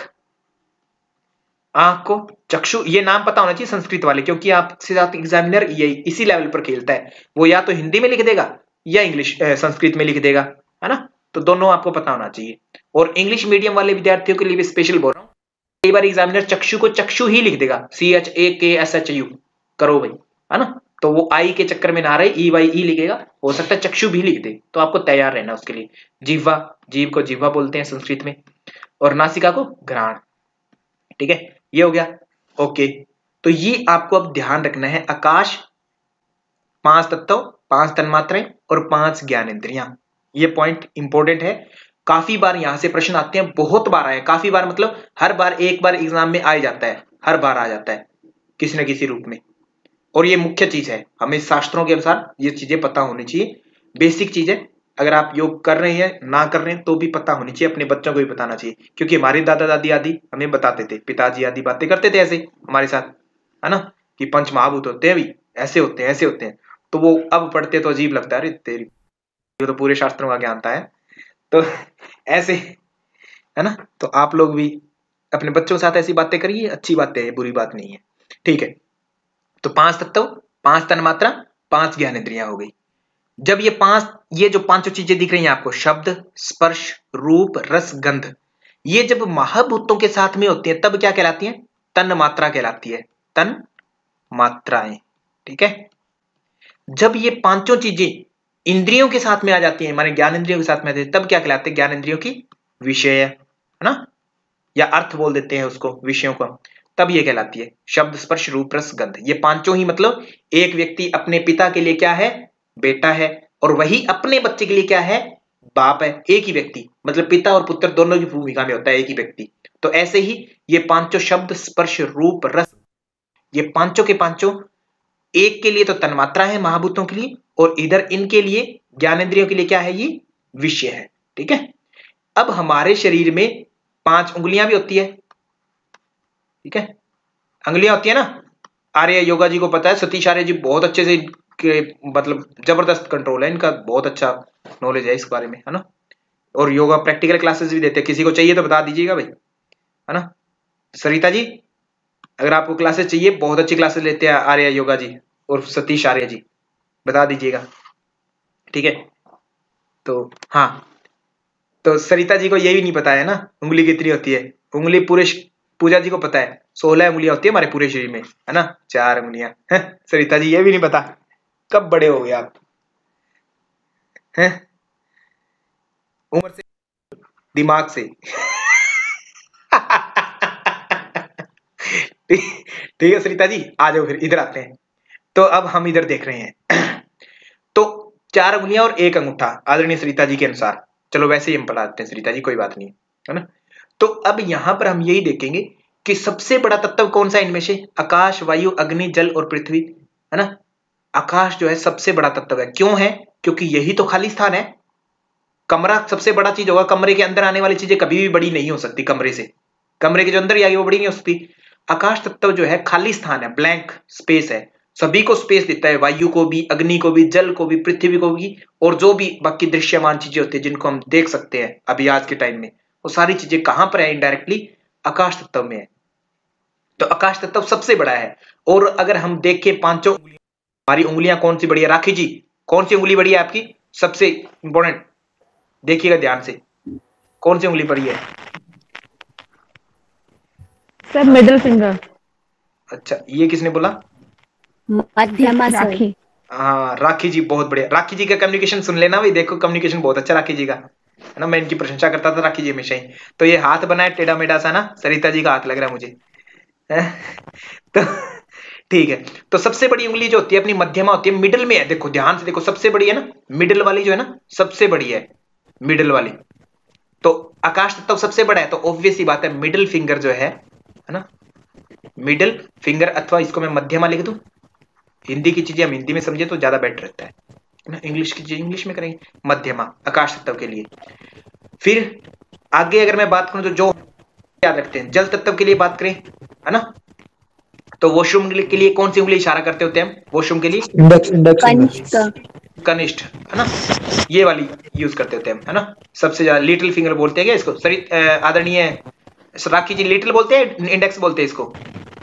आंख को चक्षु। ये नाम पता होना चाहिए संस्कृत वाले, क्योंकि आपसे साथ एग्जामिनर ये इसी लेवल पर खेलता है। वो या तो हिंदी में लिख देगा या इंग्लिश संस्कृत में लिख देगा, है ना। तो दोनों आपको पता होना चाहिए। और इंग्लिश मीडियम वाले विद्यार्थियों के लिए भी स्पेशल बोल रहा हूँ, कई बार एग्जामिनर चक्षु को चक्षु ही लिख देगा, सी एच ए के एस एच यू करो भाई, है ना। तो वो आई के चक्कर में ना रहे, ई वाई ई लिखेगा, हो सकता है चक्षु भी लिख दे, तो आपको तैयार रहना उसके लिए। जिह्वा, जीभ को जिह्वा बोलते हैं संस्कृत में, और नासिका को घ्राण। ठीक है, ये हो गया। ओके, तो ये आपको अब ध्यान रखना है। आकाश, पांच तत्व, पांच तन्मात्राएं और पांच ज्ञानेंद्रियां, ये पॉइंट इंपॉर्टेंट है। काफी बार यहां से प्रश्न आते हैं, बहुत बार आए, काफी बार मतलब हर बार एक बार एग्जाम में आ जाता है, हर बार आ जाता है किसी न किसी रूप में। और ये मुख्य चीज है, हमें शास्त्रों के अनुसार ये चीजें पता होनी चाहिए, बेसिक चीजें। अगर आप योग कर रहे हैं, ना कर रहे हैं, तो भी पता होनी चाहिए, अपने बच्चों को भी बताना चाहिए। क्योंकि हमारे दादा दादी आदि हमें बताते थे, पिताजी आदि बातें करते थे ऐसे हमारे साथ, है ना, कि पंच महाभूत होते हैं, भी ऐसे होते हैं, ऐसे होते हैं। तो वो अब पढ़ते तो अजीब लगता है, अरे तेरी तो पूरे शास्त्रों का ज्ञान था है। तो ऐसे, है ना। तो आप लोग भी अपने बच्चों के साथ ऐसी बातें करिए, अच्छी बातें है, बुरी बात नहीं है। ठीक है, तो पांच तत्व, पांच तन्मात्रा, पांच ज्ञानेंद्रियां हो गई। जब ये पांच, ये जो पांचों चीजें दिख रही हैं आपको, शब्द, स्पर्श, रूप, रस, गंध, ये जब महाभूतों के साथ में होती है तब क्या कहलाती है? तन मात्रा कहलाती है, तन मात्राएं। ठीक है, जब ये पांचों चीजें इंद्रियों के साथ में आ जाती हैं, हमारे ज्ञान इंद्रियों के साथ में आती है, तब क्या कहलाते हैं? ज्ञान इंद्रियों की विषय, है ना, या अर्थ बोल देते हैं उसको, विषयों को। तब ये कहलाती है शब्द, स्पर्श, रूप, रस, गंध। ये पांचों ही, मतलब एक व्यक्ति अपने पिता के लिए क्या है? बेटा है, और वही अपने बच्चे के लिए क्या है? बाप है। एक ही व्यक्ति, मतलब पिता और पुत्र दोनों की भूमिका में होता है एक ही व्यक्ति। तो ऐसे ही ये पांचों शब्द, स्पर्श, रूप, रस, ये पांचों के पांचों एक के लिए तो तन्मात्रा है महाभूतों के लिए, और इधर इनके लिए ज्ञानेंद्रियों के लिए क्या है? ये विषय है। ठीक है, अब हमारे शरीर में पांच उंगलियां भी होती है। ठीक है, अंगुलियां होती है ना। आर्य योगा जी को पता है, सतीश आर्य जी बहुत अच्छे से के, मतलब जबरदस्त कंट्रोल है इनका, बहुत अच्छा नॉलेज है इस बारे में, है ना। और योगा प्रैक्टिकल क्लासेस भी देते हैं, किसी को चाहिए तो बता दीजिएगा भाई, है ना। सरिता जी, अगर आपको क्लासेस चाहिए, बहुत अच्छी क्लासेस लेते हैं आर्य योगा जी और सतीश आर्य जी, बता दीजिएगा। ठीक है, तो हाँ, तो सरिता जी को ये भी नहीं पता है ना उंगली कितनी होती है। उंगली पूरे पूजा जी को पता है, सोलह उंगलियां होती है हमारे पूरे शरीर में, है ना, चार उंगलियां। सरिता जी ये भी नहीं पता, कब बड़े हो गए आप? हैं, उम्र से, दिमाग से। ठीक है सरिता जी, आ जाओ फिर, इधर आते हैं। तो अब हम इधर देख रहे हैं, तो चार उंगलियां और एक अंगूठा आदरणीय सरिता जी के अनुसार। चलो वैसे ही हम पढ़ाते हैं सरिता जी, कोई बात नहीं, है ना। तो अब यहां पर हम यही देखेंगे कि सबसे बड़ा तत्व कौन सा है इनमें से? आकाश, वायु, अग्नि, जल और पृथ्वी, है ना। आकाश जो है सबसे बड़ा तत्व है। क्यों है? क्योंकि यही तो खाली स्थान है। कमरा सबसे बड़ा चीज होगा, कमरे के अंदर आने वाली चीजें कभी भी बड़ी नहीं हो सकती कमरे से, कमरे के जो अंदर आएगी वो बड़ी नहीं हो सकती। आकाश तत्व जो है खाली स्थान है, ब्लैंक स्पेस है, सभी को स्पेस देता है, वायु को भी, अग्नि को भी, जल को भी, पृथ्वी को भी, और जो भी बाकी दृश्यमान चीजें होती है जिनको हम देख सकते हैं अभी आज के टाइम में, वो सारी चीजें कहां पर है? इनडायरेक्टली आकाश तत्व में है। तो आकाश तत्व सबसे बड़ा है। और अगर हम देखें पांचों हमारी उंगलियां कौन सी बड़ी है? राखी जी, कौन सी उंगली बड़ी है आपकी? सबसे इंपॉर्टेंट, देखिएगा ध्यान से, कौन सी उंगली बड़ी है? Sir middle finger. अच्छा, ये किसने बोला? मध्यमा सर। राखी। हाँ, राखी जी बहुत बढ़िया। राखी जी का कम्युनिकेशन सुन लेना भाई, देखो कम्युनिकेशन बहुत अच्छा राखी जी का, है ना। मैं इनकी प्रशंसा करता था राखी जी हमेशा ही। तो ये हाथ बना है टेढ़ा मेढ़ा सा ना, सरिता जी का हाथ लग रहा है मुझे। तो ठीक है, तो सबसे बड़ी उंगली जो होती है अपनी मध्यमा होती है, मिडिल में है। देखो ध्यान से देखो, सबसे बड़ी है ना, मिडिल वाली जो है ना सबसे बड़ी है, मिडिल वाली। तो आकाश तत्व सबसे बड़ा है तो ऑब्वियस ही बात है मिडिल फिंगर जो है है ना, मिडिल फिंगर, अथवा इसको मैं मध्यमा लिख दूं। हिंदी की चीजें हम हिंदी में समझे तो ज्यादा बेटर रहता है ना, इंग्लिश की चीज इंग्लिश में करेंगे। मध्यमा आकाश तत्व के लिए। फिर आगे अगर मैं बात करूं तो जो याद रखते हैं, जल तत्व के लिए बात करें है ना, तो वॉशरूम के लिए कौन सी उंगली इशारा करते होते हैं हम? वॉशरूम के लिए इंडेक्स इंडेक्स कनिष्ठ कनिष्ठ है ना, ये वाली यूज करते होते हैं है ना, सबसे ज्यादा लिटिल फिंगर बोलते हैं क्या इसको? सरी आदरणीय राखी जी लिटिल बोलते हैं इंडेक्स बोलते हैं इसको?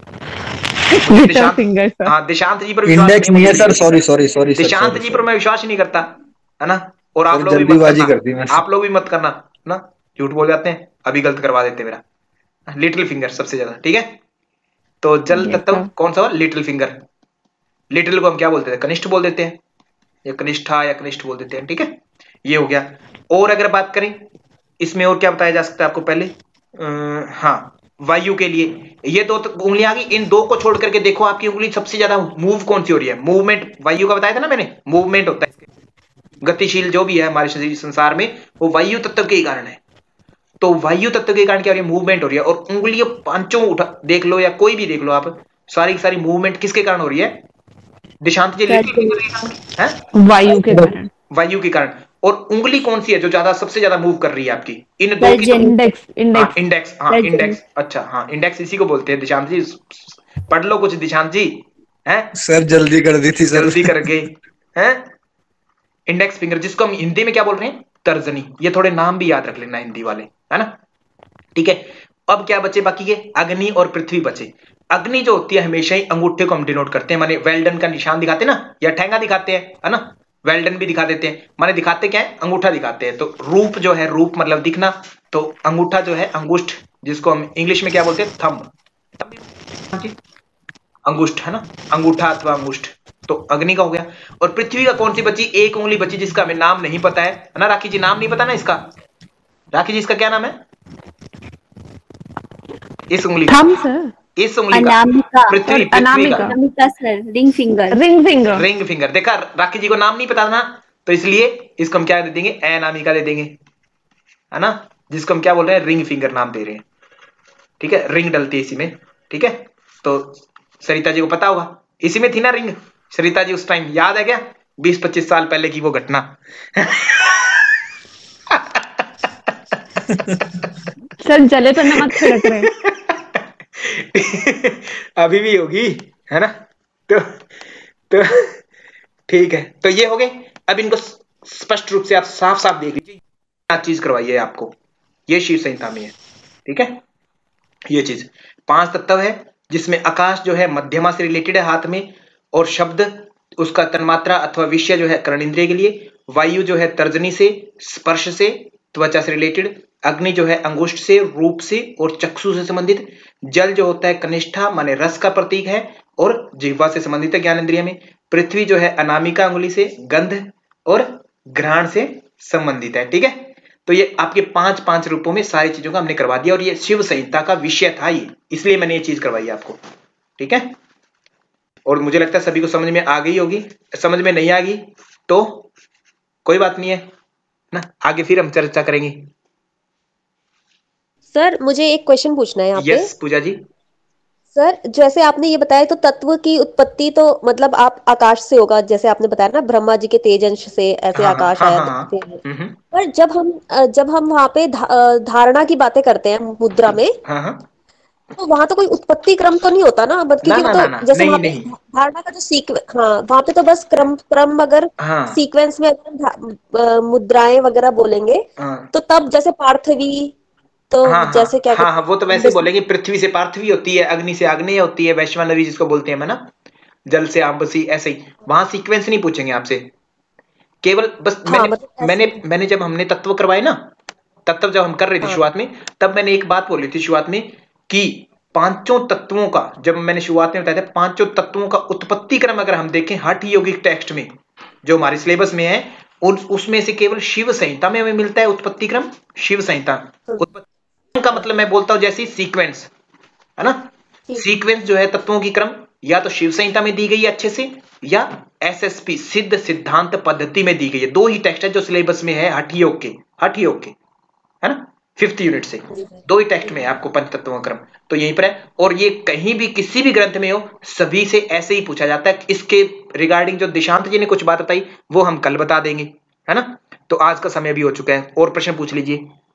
Little finger sir. हाँ दिशांत जी पर विश्वास इंडेक्स नहीं है sir, sorry sorry sorry Dishant ji पर मैं विश्वास ही नहीं करता है ना, और आप सर, लोग भी मत जल्दीबाजी करना, करती मैं। आप लोग भी मत करना ना, झूठ बोल जाते हैं, अभी गलत करवा देते हैं मेरा। लिटिल फिंगर सबसे ज्यादा, ठीक है। तो जल Yes, तत्व sir. कौन सा हुआ? Little finger. लिटिल को हम क्या बोलते थे? कनिष्ठ बोल देते हैं, या कनिष्ठा या कनिष्ठ बोल देते हैं, ठीक है। ये हो गया। और अगर बात करें इसमें और क्या बताया जा सकता है आपको पहले? अ, हाँ वायु के लिए ये दो उंगलियां आ गई, इन दो को छोड़ करके देखो आपकी उंगली सबसे ज्यादा मूव कौन सी हो रही है? मूवमेंट वायु का बताया था ना मैंने, मूवमेंट होता है गतिशील जो भी है हमारे शरीर संसार में वो वायु तत्व के कारण है। तो वायु तत्व के कारण क्या हो रही है? मूवमेंट हो रही है। और उंगलियों पांचों उठा देख लो या कोई भी देख लो आप, सारी की सारी मूवमेंट किसके कारण हो रही है? दिशांत जी लिटिल फिंगर के कारण है, वायु के कारण। वायु के कारण। और उंगली कौन सी है जो ज्यादा सबसे ज्यादा मूव कर रही है आपकी? इन दो की तो इंडेक्स इंडेक्स इंडेक्स हाँ इंडेक्स। अच्छा हाँ इंडेक्स इसी को बोलते हैं दिशांत जी, पढ़ लो कुछ दिशांत जी हैं सर जल्दी कर दी थी सर, जल्दी करके हैं। इंडेक्स फिंगर जिसको हम हिंदी में क्या बोल रहे हैं? तर्जनी। ये थोड़े नाम भी याद रख लेना हिंदी वाले, है ना, ठीक है। अब क्या बचे बाकी के? अग्नि और पृथ्वी बचे। अग्नि जो होती है हमेशा ही अंगूठे को हम डिनोट करते हैं, माने वेल्डन का निशान दिखाते हैं ना, या ठेंगा दिखाते हैं है ना, वेल्डन भी दिखा देते हैं, माने दिखाते क्या है? अंगूठा दिखाते हैं। तो रूप जो है, रूप मतलब दिखना, तो अंगूठा जो है अंगुष्ठ, जिसको हम इंग्लिश में क्या बोलते हैं? थंब, अंगुष्ठ है ना, अंगूठा अथवा अंगुष्ठ। तो अग्नि का हो गया। और पृथ्वी का कौन सी बची? एक उंगली बची जिसका हमें नाम नहीं पता है, है ना राखी जी? नाम नहीं पता ना इसका? राखी जी इसका क्या नाम है इस उंगली का? Thumb sir. इस उंगली अनामिका। का पृथ्वी पृथ्वी अनामिका। का अनामिका sir, ring finger. Ring finger. Ring finger. देखा राखी जी को नाम नहीं पता ना, तो इसलिए इसको हम क्या दे देंगे? अनामिका दे देंगे, है ना, जिसको हम क्या बोल रहे हैं? रिंग फिंगर नाम दे रहे हैं, ठीक है। रिंग डलती है इसी में, ठीक है। तो सरिता जी को पता होगा, इसी में थी ना रिंग सरिता जी उस टाइम, याद है क्या? बीस पच्चीस साल पहले की वो घटना। सर जले पे नमक छिड़क रहे हैं। अभी भी होगी, है ना। तो तो ठीक है, तो ये हो गए। अब इनको स्पष्ट रूप से आप साफ साफ देख लीजिए, क्या चीज करवाई है आपको, ये शिव संहिता में है, ठीक है। ये चीज पांच तत्व है, जिसमें आकाश जो है मध्यमा से रिलेटेड है हाथ में, और शब्द उसका तन्मात्रा अथवा विषय जो है कर्णेंद्रिय के लिए, वायु जो है तर्जनी से, स्पर्श से, त्वचा से रिलेटेड, अग्नि जो है अंगुष्ठ से, रूप से और चक्षु से संबंधित, जल जो होता है कनिष्ठा माने रस का प्रतीक है और जिह्वा से संबंधित है ज्ञानेंद्रिय में, पृथ्वी जो है अनामिका अंगुली से गंध और घ्राण से संबंधित है, ठीक है। तो ये आपके पांच पांच रूपों में सारी चीजों का हमने करवा दिया, और ये शिव संहिता का विषय था ये, इसलिए मैंने ये चीज करवाई आपको, ठीक है। और मुझे लगता है सभी को समझ में आ गई होगी, समझ में नहीं आ गई तो कोई बात नहीं है ना, आगे फिर हम चर्चा करेंगे। सर मुझे एक क्वेश्चन पूछना है यहाँ पे। यस पूजा जी। सर जैसे आपने ये बताया, तो तत्व की उत्पत्ति तो मतलब आप आकाश से होगा, जैसे आपने बताया ना, ब्रह्मा जी के तेज अंश से ऐसे हाँ आकाश हाँ आया हाँ हाँ थे। हम्म, पर जब हम अ, जब हम वहां पे धा, अ, धारणा की बातें करते हैं मुद्रा में, हाँ हाँ तो वहां तो कोई उत्पत्ति क्रम तो नहीं होता ना, बट ना क्योंकि ना वो ना तो ना जैसे नहीं वहां पे नहीं धारणा का जो सीक्वेंस, हाँ वहां पे तो बस क्रम क्रम अगर हाँ सीक्वेंस में अगर हम धा- अ, मुद्राएं वगैरह बोलेंगे, हाँ तो तब जैसे पार्थवी, तो हाँ हाँ जैसे क्या हाँ हाँ, कहते वो तो हैं वैसे ही बोलेंगे, पृथ्वी से पार्थवी होती है, अग्नि से आग्नेय होती है, वैश्वानरी जिसको बोलते हैं है ना, जल से आंबसी, ऐसे ही वहां सीक्वेंस नहीं पूछेंगे आपसे, केवल बस हाँ मैंने मतलब मैंने ऐसे। मैंने जब हमने तत्व करवाए ना, तत्व जब हम कर रहे थे हाँ शुरुआत में, तब मैंने एक बात बोली थी शुरुआत में कि पांचों तत्वों का, जब मैंने शुरुआत में बताया था पांचों तत्वों का उत्पत्ति क्रम अगर हम देखें हठ योगिक टेक्स्ट में जो हमारे सिलेबस में है, और उसमें से केवल शिव संहिता में हमें मिलता है उत्पत्ति क्रम। शिव संहिता उत्पत्ति का मतलब मैं बोलता हूं जैसी सीक्वेंस, है ना, ठीक। सीक्वेंस जो है तत्वों की क्रम या तो शिव संहिता में दी गई है अच्छे से, या एसएसपी सिद्ध सिद्धांत पद्धति में दी गई है। दो ही टेक्स्ट है जो सिलेबस में है हठ योग के, हठ योग के, है ना, फिफ्थ यूनिट से, दो ही टेक्स्ट में है आपको पंचतत्वों का क्रम, तो यहीं पर है। और ये कहीं भी किसी भी ग्रंथ में हो, सभी से ऐसे ही पूछा जाता है। इसके रिगार्डिंग जो दिशांत जी ने कुछ बात बताई वो हम कल बता देंगे, है ना। तो आज का समय भी हो चुका है, और प्रश्न पूछ लीजिए।